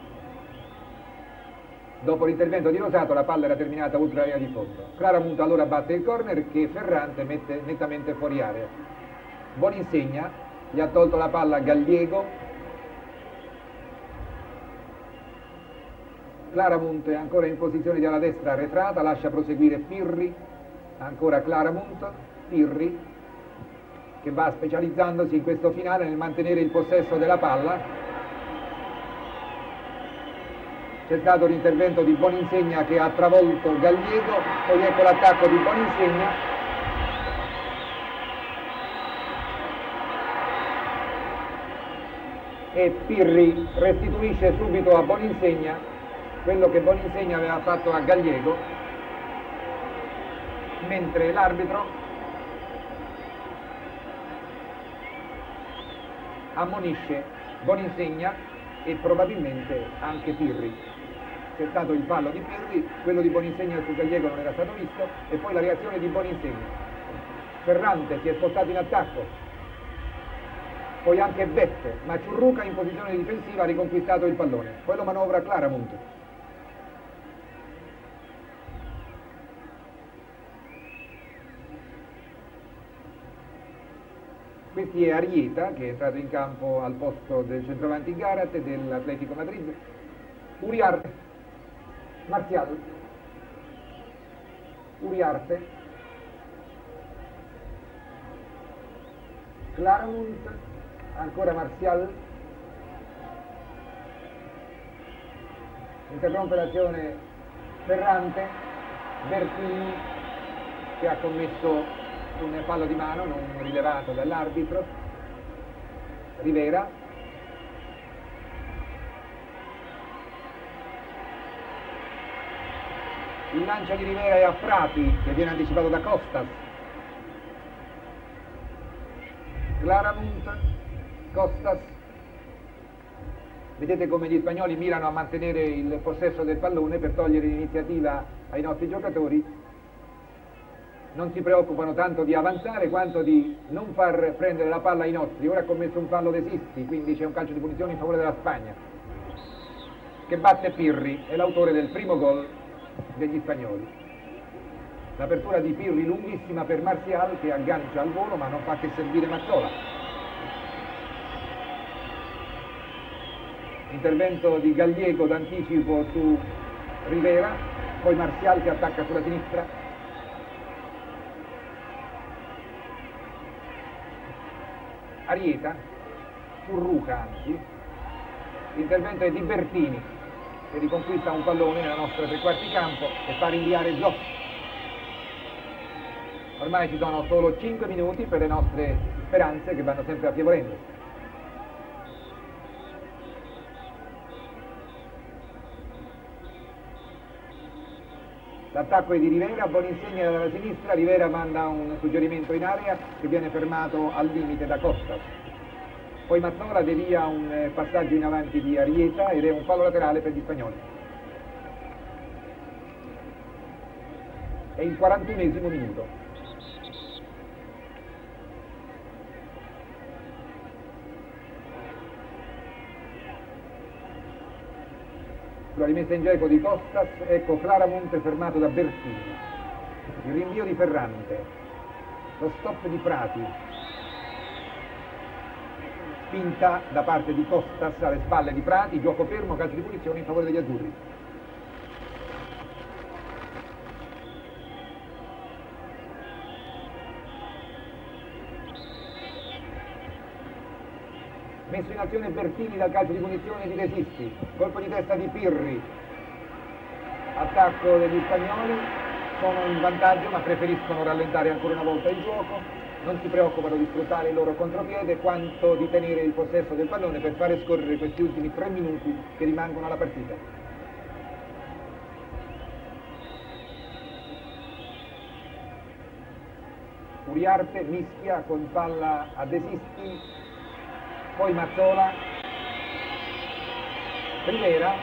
Dopo l'intervento di Rosato la palla era terminata oltre l'area di fondo. Claramunt allora batte il corner che Ferrante mette nettamente fuori area. Boninsegna gli ha tolto la palla a Galliego. Claramunt è ancora in posizione di ala destra arretrata, lascia proseguire Pirri, ancora Claramunt, Pirri che va specializzandosi in questo finale nel mantenere il possesso della palla. C'è stato l'intervento di Boninsegna che ha travolto Galliego, poi ecco l'attacco di Boninsegna. E Pirri restituisce subito a Boninsegna quello che Boninsegna aveva fatto a Galliego, mentre l'arbitro ammonisce Boninsegna e probabilmente anche Pirri. C'è stato il fallo di Pirri, quello di Boninsegna su Galliego non era stato visto, e poi la reazione di Boninsegna. Ferrante si è spostato in attacco, poi anche Bette, ma Ciurruca in posizione difensiva ha riconquistato il pallone, poi lo manovra Claramunt. Questi è Arieta, che è entrato in campo al posto del centravanti Garate dell'Atletico Madrid. Uriarte, Martial, Uriarte, Claramunt, ancora Martial, interrompe l'azione Ferrante, Bertini che ha commesso un fallo di mano non rilevato dall'arbitro, Rivera, il lancio di Rivera è a Prati che viene anticipato da Costas, Claramunt, Costas. Vedete come gli spagnoli mirano a mantenere il possesso del pallone per togliere l'iniziativa ai nostri giocatori. Non si preoccupano tanto di avanzare quanto di non far prendere la palla ai nostri. Ora ha commesso un fallo De Sisti, quindi c'è un calcio di punizione in favore della Spagna, che batte Pirri, è l'autore del primo gol degli spagnoli. L'apertura di Pirri lunghissima per Martial che aggancia al volo ma non fa che servire Mazzola. Intervento di Gallego d'anticipo su Rivera, poi Martial che attacca sulla sinistra. Arieta, Furruca anzi, l'intervento è di Bertini che riconquista un pallone nella nostra tre quarti campo e fa rinviare Zoff. Ormai ci sono solo cinque minuti per le nostre speranze che vanno sempre affievolendo. L'attacco è di Rivera, Boninsegna dalla sinistra, Rivera manda un suggerimento in area che viene fermato al limite da Costas. Poi Mazzola devia un passaggio in avanti di Arieta ed è un fallo laterale per gli spagnoli. È il quarantunesimo minuto. La rimessa in gioco di Costas, ecco Claramunt fermato da Bertini, il rinvio di Ferrante, lo stop di Prati, spinta da parte di Costas alle spalle di Prati, gioco fermo, calcio di punizione in favore degli azzurri. Messo in azione Bertini dal calcio di punizione di De Sisti, colpo di testa di Pirri, attacco degli spagnoli, sono in vantaggio ma preferiscono rallentare ancora una volta il gioco, non si preoccupano di sfruttare il loro contropiede quanto di tenere il possesso del pallone per fare scorrere questi ultimi tre minuti che rimangono alla partita. Uriarte mischia con palla a De Sisti, poi Mazzola, Rivera,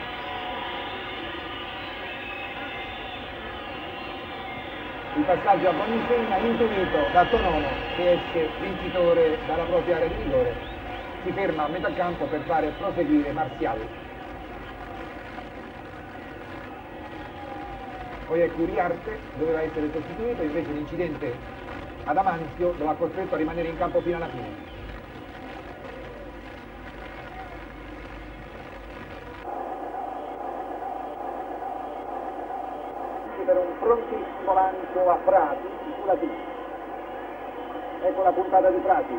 il passaggio a Boninsegna intuito da Tonono che esce vincitore dalla propria area di rigore, si ferma a metà campo per fare proseguire Martial. Poi ecco Uriarte, doveva essere sostituito, invece l'incidente ad Amanzio lo ha costretto a rimanere in campo fino alla fine. Per un prontissimo lancio a Prati sulla sinistra. Ecco la puntata di Prati.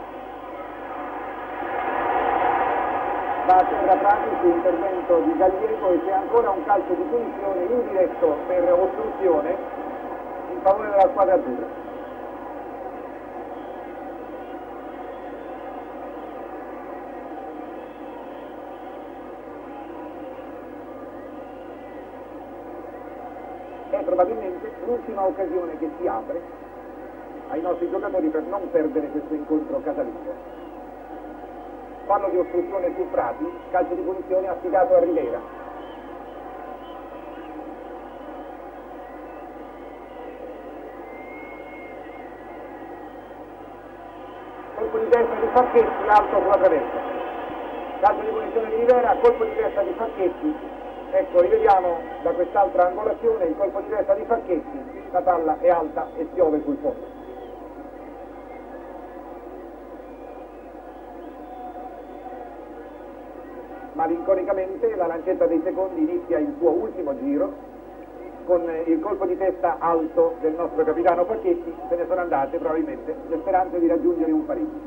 Va a terra Prati su intervento di Gallego e c'è ancora un calcio di punizione indiretto per ostruzione in favore della squadra azzurra. È probabilmente l'ultima occasione che si apre ai nostri giocatori per non perdere questo incontro casalingo. Fallo di ostruzione su Prati, calcio di punizione affidato a Rivera. Colpo di testa di Facchetti, alto sulla traversa. Calcio di punizione di Rivera, colpo di testa di Facchetti. Ecco, rivediamo da quest'altra angolazione il colpo di testa di Facchetti, la palla è alta e piove sul fondo. malinconicamente la lancetta dei secondi inizia il suo ultimo giro con il colpo di testa alto del nostro capitano Facchetti. Se ne sono andate probabilmente le speranze di raggiungere un pareggio.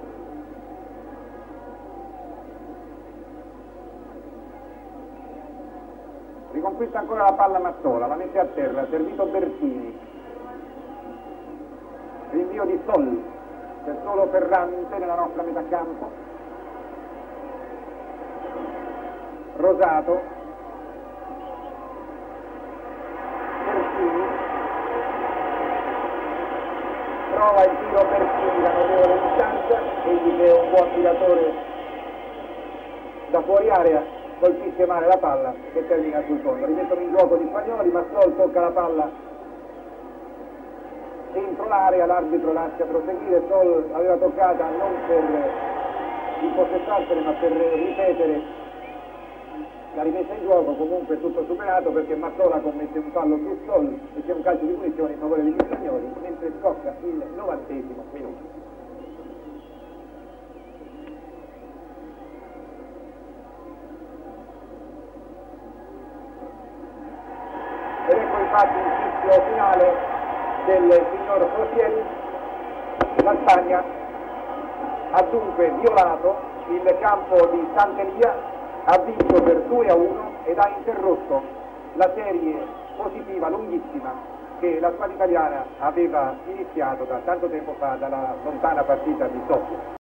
Riconquista ancora la palla Mazzola, la mette a terra, servito Bertini, rinvio di Sol, c'è solo Ferrante nella nostra metà campo, Rosato, Bertini, prova il tiro Bertini da notevole distanza, egli che è un buon tiratore da fuori area, colpisce male la palla che termina sul fondo. Rimettono in gioco gli spagnoli, Massol tocca la palla dentro l'area, l'arbitro lascia proseguire. Sol aveva toccata non per impossessarsene ma per ripetere la rimessa in gioco, comunque tutto superato perché Mazzola commette un fallo su Sol e c'è un calcio di punizione in favore degli spagnoli mentre scocca il novantesimo minuto. Ed ecco infatti il fischio finale del signor Frosieri. La Spagna ha dunque violato il campo di Sant'Elia, ha vinto per due a uno ed ha interrotto la serie positiva lunghissima che la squadra italiana aveva iniziato da tanto tempo fa dalla lontana partita di Sofia.